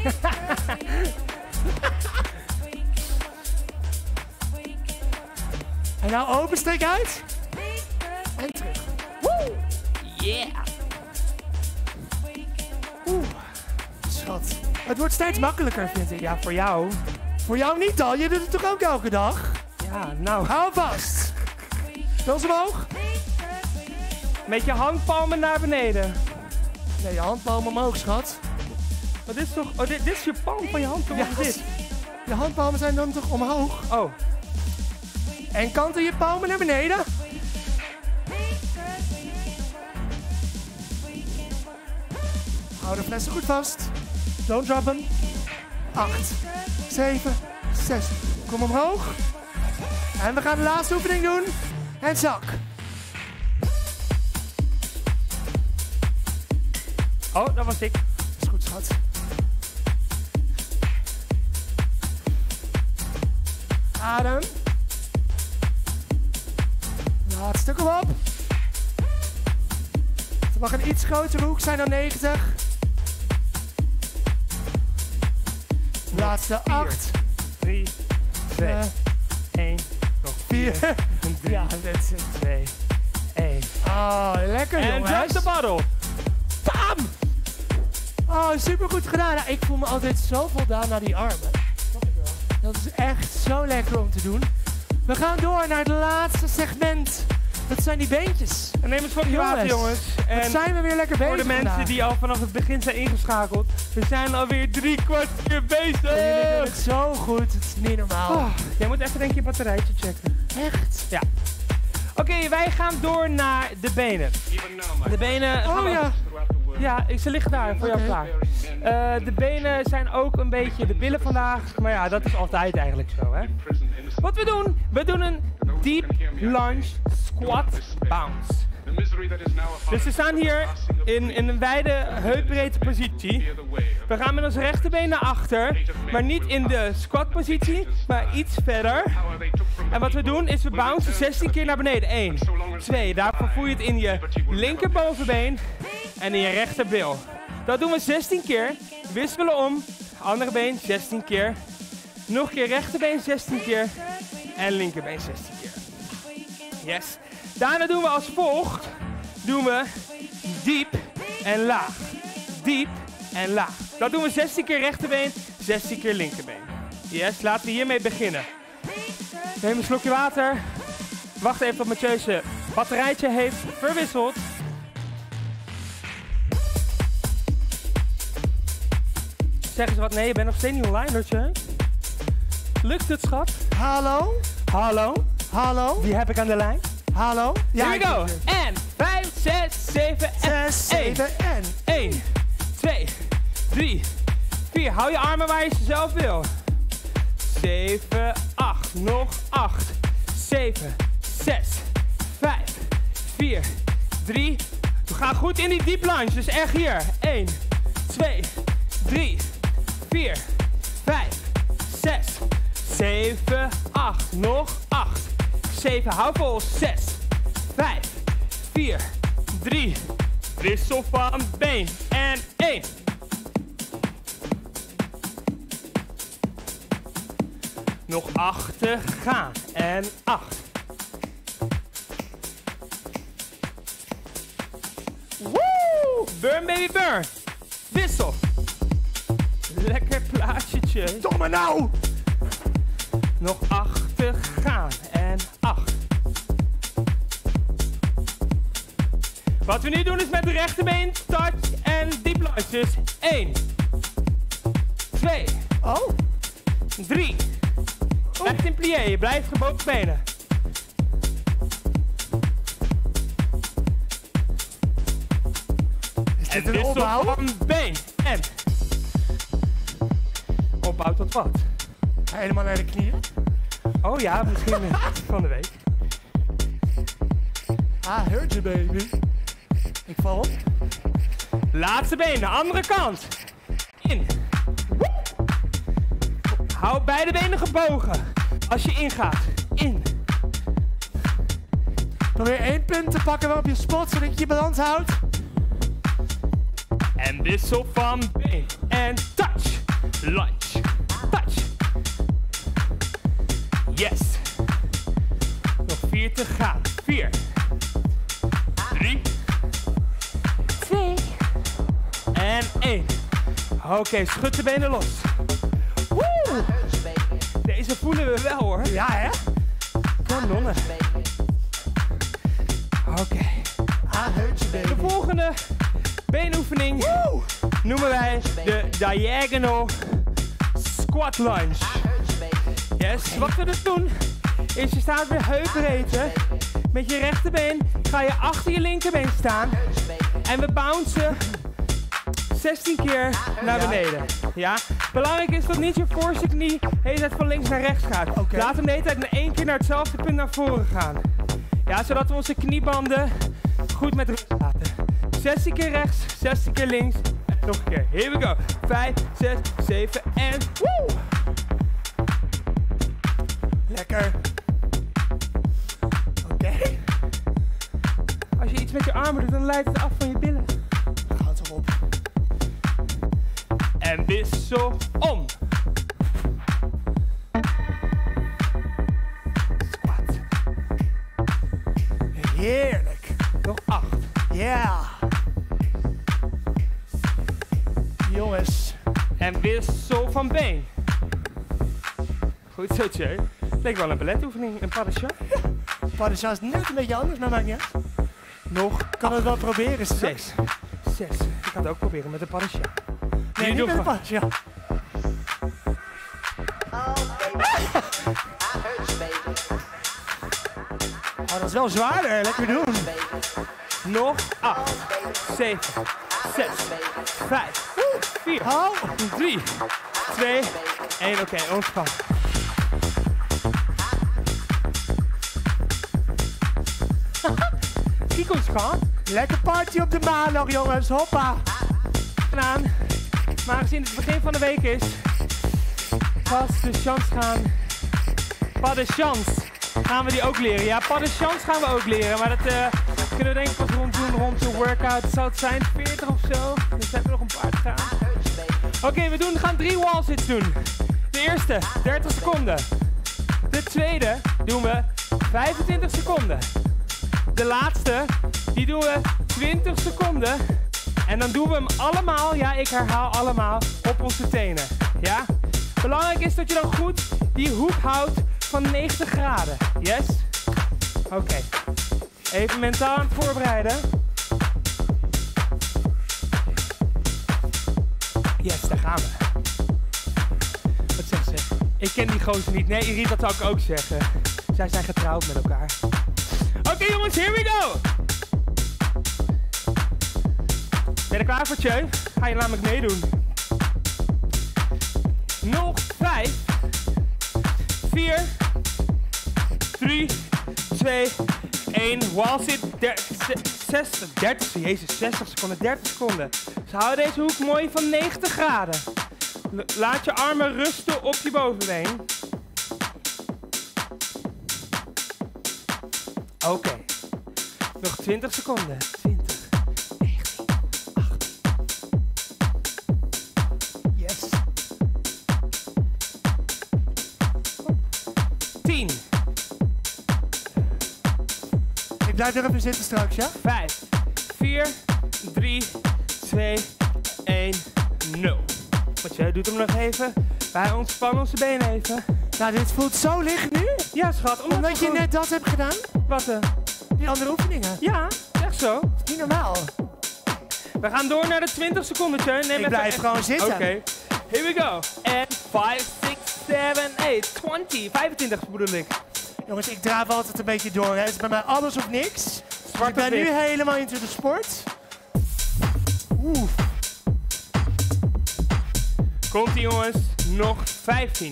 En nou open, steek uit. En terug. Woe! Yeah. Schat. Het wordt steeds makkelijker, vind ik. Ja, voor jou. Voor jou niet al, je doet het toch ook elke dag? Ja, nou. Hou vast. Puls omhoog. Met je handpalmen naar beneden. Nee, je handpalm omhoog, schat. Wat is toch... Oh, dit is je palm van je hand. Wat is dit? Je handpalmen zijn dan toch omhoog? Oh. En kanten je palmen naar beneden. Hou de flessen goed vast. Don't drop hem. 8, 7, 6. Kom omhoog. En we gaan de laatste oefening doen. En zak. Oh, dat was ik. Is goed, schat. Adem. Laatste, kom op. Het mag een iets grotere hoek zijn dan 90. Laatste 8. 3, 2, 1. Nog 4. 3, Ja, dat is het. 2, 1. Oh, lekker En jongens. drop the bottle. Bam! Oh, supergoed gedaan. Nou, ik voel me altijd zo voldaan naar die armen. Dat is echt zo lekker om te doen. We gaan door naar het laatste segment. Dat zijn die beentjes. En neem een slokje water, jongens. Wat En zijn we weer lekker bezig voor de mensen vandaag. die al vanaf het begin zijn ingeschakeld. We zijn alweer 3 kwartier bezig. En jullie doen het zo goed. Het is niet normaal. Oh, jij moet even denk ik je batterijtje checken. Echt? Ja. Oké, wij gaan door naar de benen. De benen... gaan Oh we- ja. Ja, ze liggen daar voor jou Oké. klaar. De benen zijn ook een beetje de billen vandaag. Maar ja, dat is altijd eigenlijk zo, hè. Wat we doen een deep lunge squat bounce. Dus we staan hier in een wijde heupbreedte positie. We gaan met ons rechterbeen naar achter, maar niet in de squat positie, maar iets verder. En wat we doen is we bouncen 16 keer naar beneden. 1, 2, daarvoor voel je het in je linkerbovenbeen en in je rechterbil. Dat doen we 16 keer. Wisselen om. Andere been 16 keer. Nog een keer rechterbeen 16 keer. En linkerbeen 16 keer. Yes. Daarna doen we als volgt. Doen we diep en laag. Diep en laag. Dat doen we 16 keer rechterbeen, 16 keer linkerbeen. Yes, laten we hiermee beginnen. Neem een slokje water. Wacht even tot Mathieu zijn batterijtje heeft verwisseld. Zeg eens wat, nee, je bent nog steeds niet online, Lotje. Lukt het, schat? Hallo? Hallo? Hallo? Wie heb ik aan de lijn? Hallo? Here we go. En 5, 6, 7 en 6, 7 en 1, 2, 3, 4. Hou je armen waar je ze zelf wil. 7, 8. Nog 8. 7, 6, 5, 4, 3. We gaan goed in die deep lunge. Dus echt hier. 1, 2, 3, 4, 5, 6, 7, 8. Nog 8. 7, hou vol. 6, 5, 4, 3. Wissel van been. En 1. Nog 8 te gaan. En 8. Woe! Burn baby burn. Wissel. Lekker plaatsje. Domme nou! Nog 8 te gaan. En 8. Wat we nu doen is met de rechterbeen touch en deep lunge. Dus 1, 2, Oh, 3. Echt in plié, je blijft gebogen benen. is dit En een wissel opbouw? van been. En opbouw tot wat? Helemaal naar de knieën. Oh ja, misschien van de week. Ah, hurt you baby. Ik val op. Laatste been, de andere kant. In. Hou beide benen gebogen. Als je ingaat. In. Probeer 1 punt te pakken waarop je spot, zodat je je balans houdt. En wissel van been. En touch. Lunge. Touch. Yes. Nog 4 te gaan. 4. 3. 2. En 1. Oké, schud de benen los. Woe! Deze voelen we wel hoor. Ja, hè? Kanonnen. Oké. Ah, hurt you De baby. volgende beenoefening noemen wij de diagonal squat lunge. Yes, wat we dus doen is je staat weer heupbreedte. Met je rechterbeen ga je achter je linkerbeen staan. En we bouncen 16 keer naar beneden. Ja? Belangrijk is dat niet je voorste knie de hele tijd van links naar rechts gaat. Oké. Laat hem de hele tijd in 1 keer naar hetzelfde punt naar voren gaan. Ja, zodat we onze kniebanden goed met rust laten. 16 keer rechts, 16 keer links. En nog een keer. Here we go. 5, 6, 7 en woe! Lekker. Oké. Als je iets met je armen doet, dan leidt het af van je billen. Gaat erop. En wissel om. Squat. Heerlijk. Nog 8. Ja. Jongens. En wissel van been. Goed zo, Tjeu. Leek wel een baletoefening, een pas de chat. Paddenschap is net een beetje anders, maar maakt niet uit. Nog Ik kan het wel proberen. 6. 6. Ik ga het ook proberen met een pas de chat. Nee, niet met de paddenschap. Oh, dat is wel zwaarder. Lekker doen. Nog 8. 7. 6. 5. 4. 3. 2. 1. Oké, ontspan. Kijk ons gaan. Lekker party op de maandag, jongens. Hoppa. Aan. Maar aangezien het begin van de week is, pas de chance gaan. Pas de chance gaan we die ook leren. Ja, pas de chance gaan we ook leren. Maar dat kunnen we denk ik pas rond de workout. Zou het zijn 40 of zo? Dus hebben we nog een paar te gaan. Oké, we gaan 3 wall sits doen. De eerste, 30 seconden. De tweede doen we 25 seconden. De laatste, die doen we 20 seconden. En dan doen we hem allemaal, ja, ik herhaal allemaal, op onze tenen. Ja? Belangrijk is dat je dan goed die hoek houdt van 90 graden. Yes? Oké. Even mentaal aan het voorbereiden. Yes, daar gaan we. Wat zegt ze? Ik ken die gozer niet. Nee, Iris, dat zou ik ook zeggen. Zij zijn getrouwd met elkaar. Oké, jongens, here we go! Ben je er klaar voor, Tjeu? Ga je namelijk meedoen. Nog 5, 4, 3, 2, 1. Wall sit. 60 seconden, 30 seconden. Dus hou deze hoek mooi van 90 graden. Laat je armen rusten op je bovenbeen. Oké. Nog 20 seconden. 20. 19. 18. Yes. 10. Ik blijf er even zitten straks, ja? 5, 4, 3, 2, 1, 0. Wat jij doet hem nog even. Wij ontspannen onze benen even. Nou, dit voelt zo licht nu. Ja, schat. Omdat je net dat hebt gedaan. Wat? Die andere oefeningen. Ja, echt zo. Niet normaal. We gaan door naar de 20 seconden, Teun. Neem Ik blijf gewoon zitten. Oké. Here we go. En 5, 6, 7, 8, 20. 25 bedoel ik. Jongens, ik draaf altijd een beetje door. Hè. Het is bij mij alles of niks. Zwart Ik ben of nu wit. helemaal into de sport. Oeh. Komt-ie, jongens. Nog 15.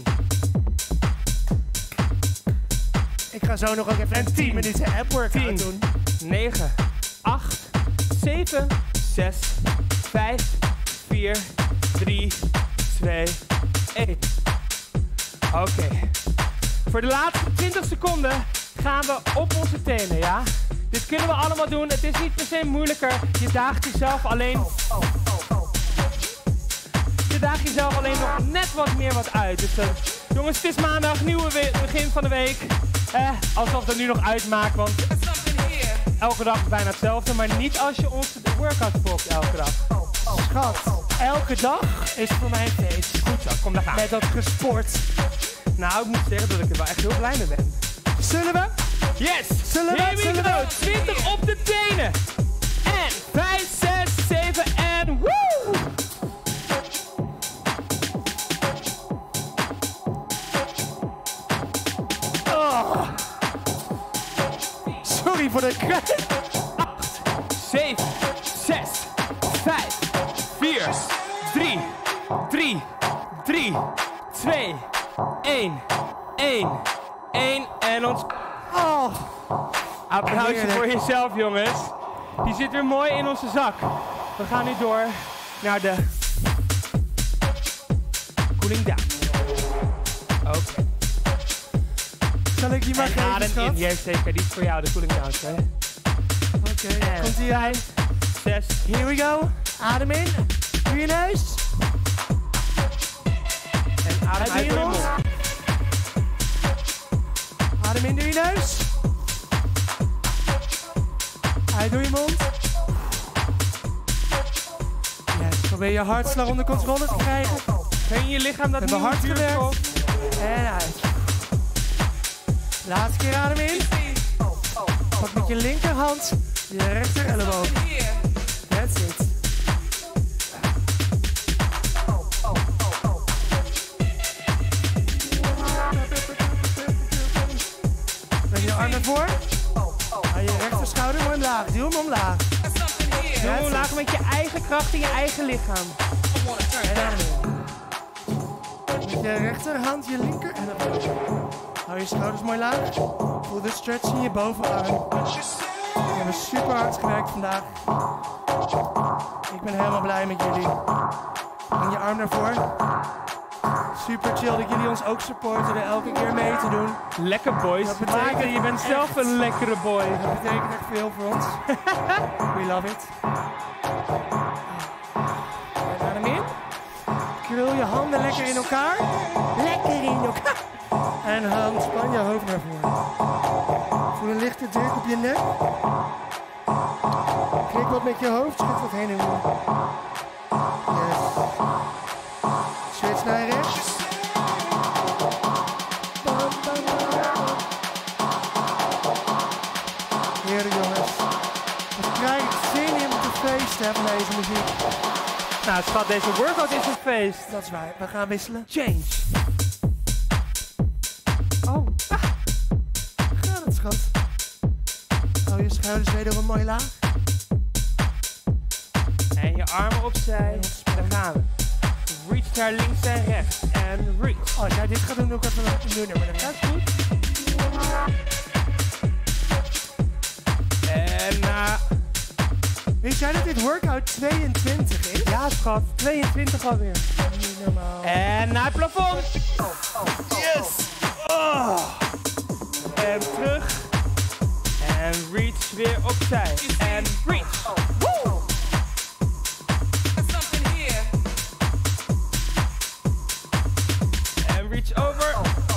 Ik ga zo nog ook even een 10 minuten app workout doen. 9, 8, 7, 6, 5, 4, 3, 2, 1. Oké. Voor de laatste 20 seconden gaan we op onze tenen, ja? Dit kunnen we allemaal doen. Het is niet per se moeilijker. Je daagt jezelf alleen... Je daagt jezelf alleen nog net wat uit. Dus jongens, het is maandag, nieuwe begin van de week. Alsof dat nu nog uitmaakt, want elke dag is bijna hetzelfde. Maar niet als je onze workout volgt elke dag. Schat, elke dag is voor mij een feest. Goed zo, kom daar gaan. Met dat gesport. Nou, ik moet zeggen dat ik er wel echt heel blij mee ben. Zullen we? Yes! Zullen we? Here we go! 20 op de tenen! En 5, 6, 7 en woe! Oh. Sorry voor de kruid. 8, 7, 6, 5, 4, 3, 2, 1 en ons... Oh. Applausje Heerlijk. voor jezelf, jongens. Die zit weer mooi in onze zak. We gaan nu door naar de cooling down. Oké. Zal ik die maar geven, adem schat? in. Yes, zeker. Die is voor jou, de cooling down, hè. Oké, komt ie aan. 6. Here we go. Adem in. Doe je neus. En adem uit door je mond. Adem in door je neus. Uit door je mond. Yes, probeer je hartslag onder controle te krijgen. Gun je lichaam dat Met nieuwe hard gewerkt. zuurstof. En uit. Laatste keer adem in. Pak met je linkerhand je rechter elleboog. That's it. Breng je arm naar voren. Hou je rechter schouder mooi omlaag. Duw hem omlaag. Doe hem omlaag met je eigen kracht in je eigen lichaam. En adem in. Met je rechterhand je linker elleboog. Hou je schouders mooi laag. Voel de stretch in je bovenarm. We hebben super hard gewerkt vandaag. Ik ben helemaal blij met jullie. Breng je arm naar voren. Super chill dat jullie ons ook supporten door elke keer mee te doen. Lekker boys. Dat betekent Maarten, je bent zelf een lekkere boy. Dat betekent echt veel voor ons. We love it. En adem in. Krul je handen lekker in elkaar. Lekker in elkaar. En span je hoofd naar voren. Voel een lichte druk op je nek. Klik wat met je hoofd, schud wat heen en weer. Yes. Switch naar rechts. Heerlijk jongens. Wat krijg ik zin in om te feesten van deze muziek. Nou schat, deze workout is een feest. Dat is waar. We gaan wisselen. Change. Oh. Gaat het, schat. Hou je schouders wederom mooi laag. En je armen opzij. Dan gaan we. Reach naar links en rechts. En reach. Als jij dit gaat doen, doe ik even een nummer. Dat is goed. En Weet jij dat dit workout 22 is? ja schat, 22 alweer. Niet normaal. En naar het plafond. Yes. Oh. En terug. En reach weer opzij. En reach. Woo. En reach over.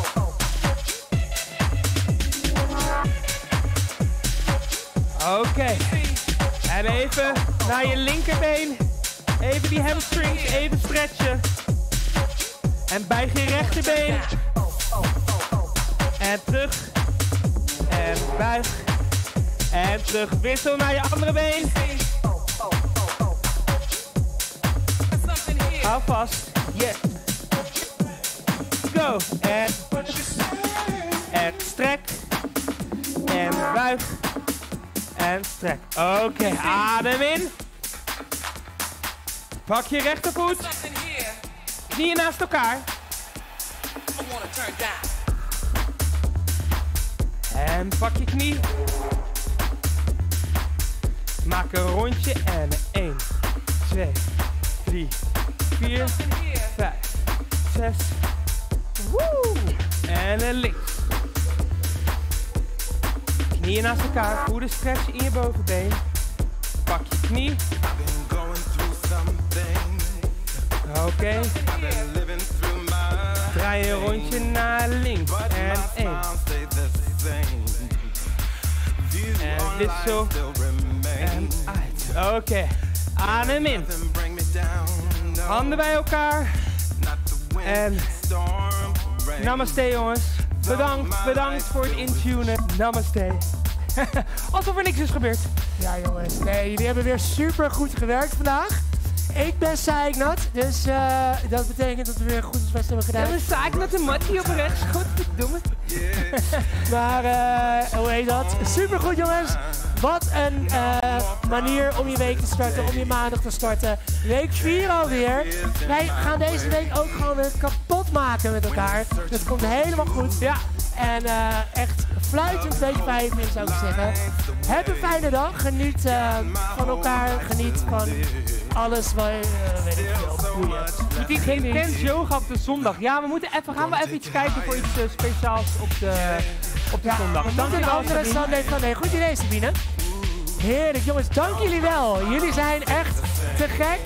Oké. En even naar je linkerbeen. Even die hamstrings, even stretchen. En buig je rechterbeen. En terug. En buig. En terug. Wissel naar je andere been. Hou vast. Yes. Go. En strek. En buig. En strek. Oké, adem in. Pak je rechtervoet. Knieën naast elkaar. En pak je knie. Maak een rondje en 1, 2, 3, 4, 5, 6. Woe! En een links. Knieën naast elkaar, voel de stretch in je bovenbeen. Pak je knie. Oké. Draai je een rondje naar links. En 1. En wissel. En uit. Oké. Adem in. Handen bij elkaar. En namaste jongens. Bedankt voor het intunen. Namaste. Alsof er niks is gebeurd. Ja jongens, nee, jullie hebben weer super goed gewerkt vandaag. Ik ben zeiknat, dus dat betekent dat we weer goed ons best hebben gedaan. En we zaken met een mattie op rechts. Godverdomme. Maar hoe heet dat? Super goed jongens. Wat een manier om je week te starten, om je maandag te starten. Week 4 alweer. Wij gaan deze week ook gewoon weer kapot maken met elkaar. Dat komt helemaal goed. Ja. En echt fluitend een beetje 5 minuten zou ik zeggen. Heb een fijne dag. Geniet van elkaar. Geniet van alles wat weet ik veel. Met die intens yoga op de zondag. Ja, gaan we even iets kijken voor iets speciaals op de zondag. Dank een andere Sunday Funday. Goed idee, Sabine. Heerlijk, jongens. Dank jullie wel. Jullie zijn echt te gek.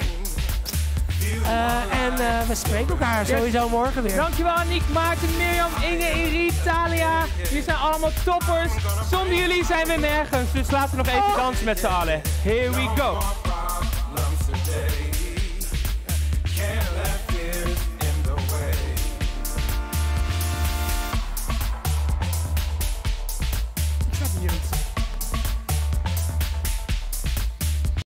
En we spreken elkaar sowieso morgen weer. Dankjewel Aniek, Maarten, Mirjam, Inge, Irie, Talia. Jullie zijn allemaal toppers. Zonder jullie zijn we nergens. Dus laten we nog even dansen met z'n allen. Here we go.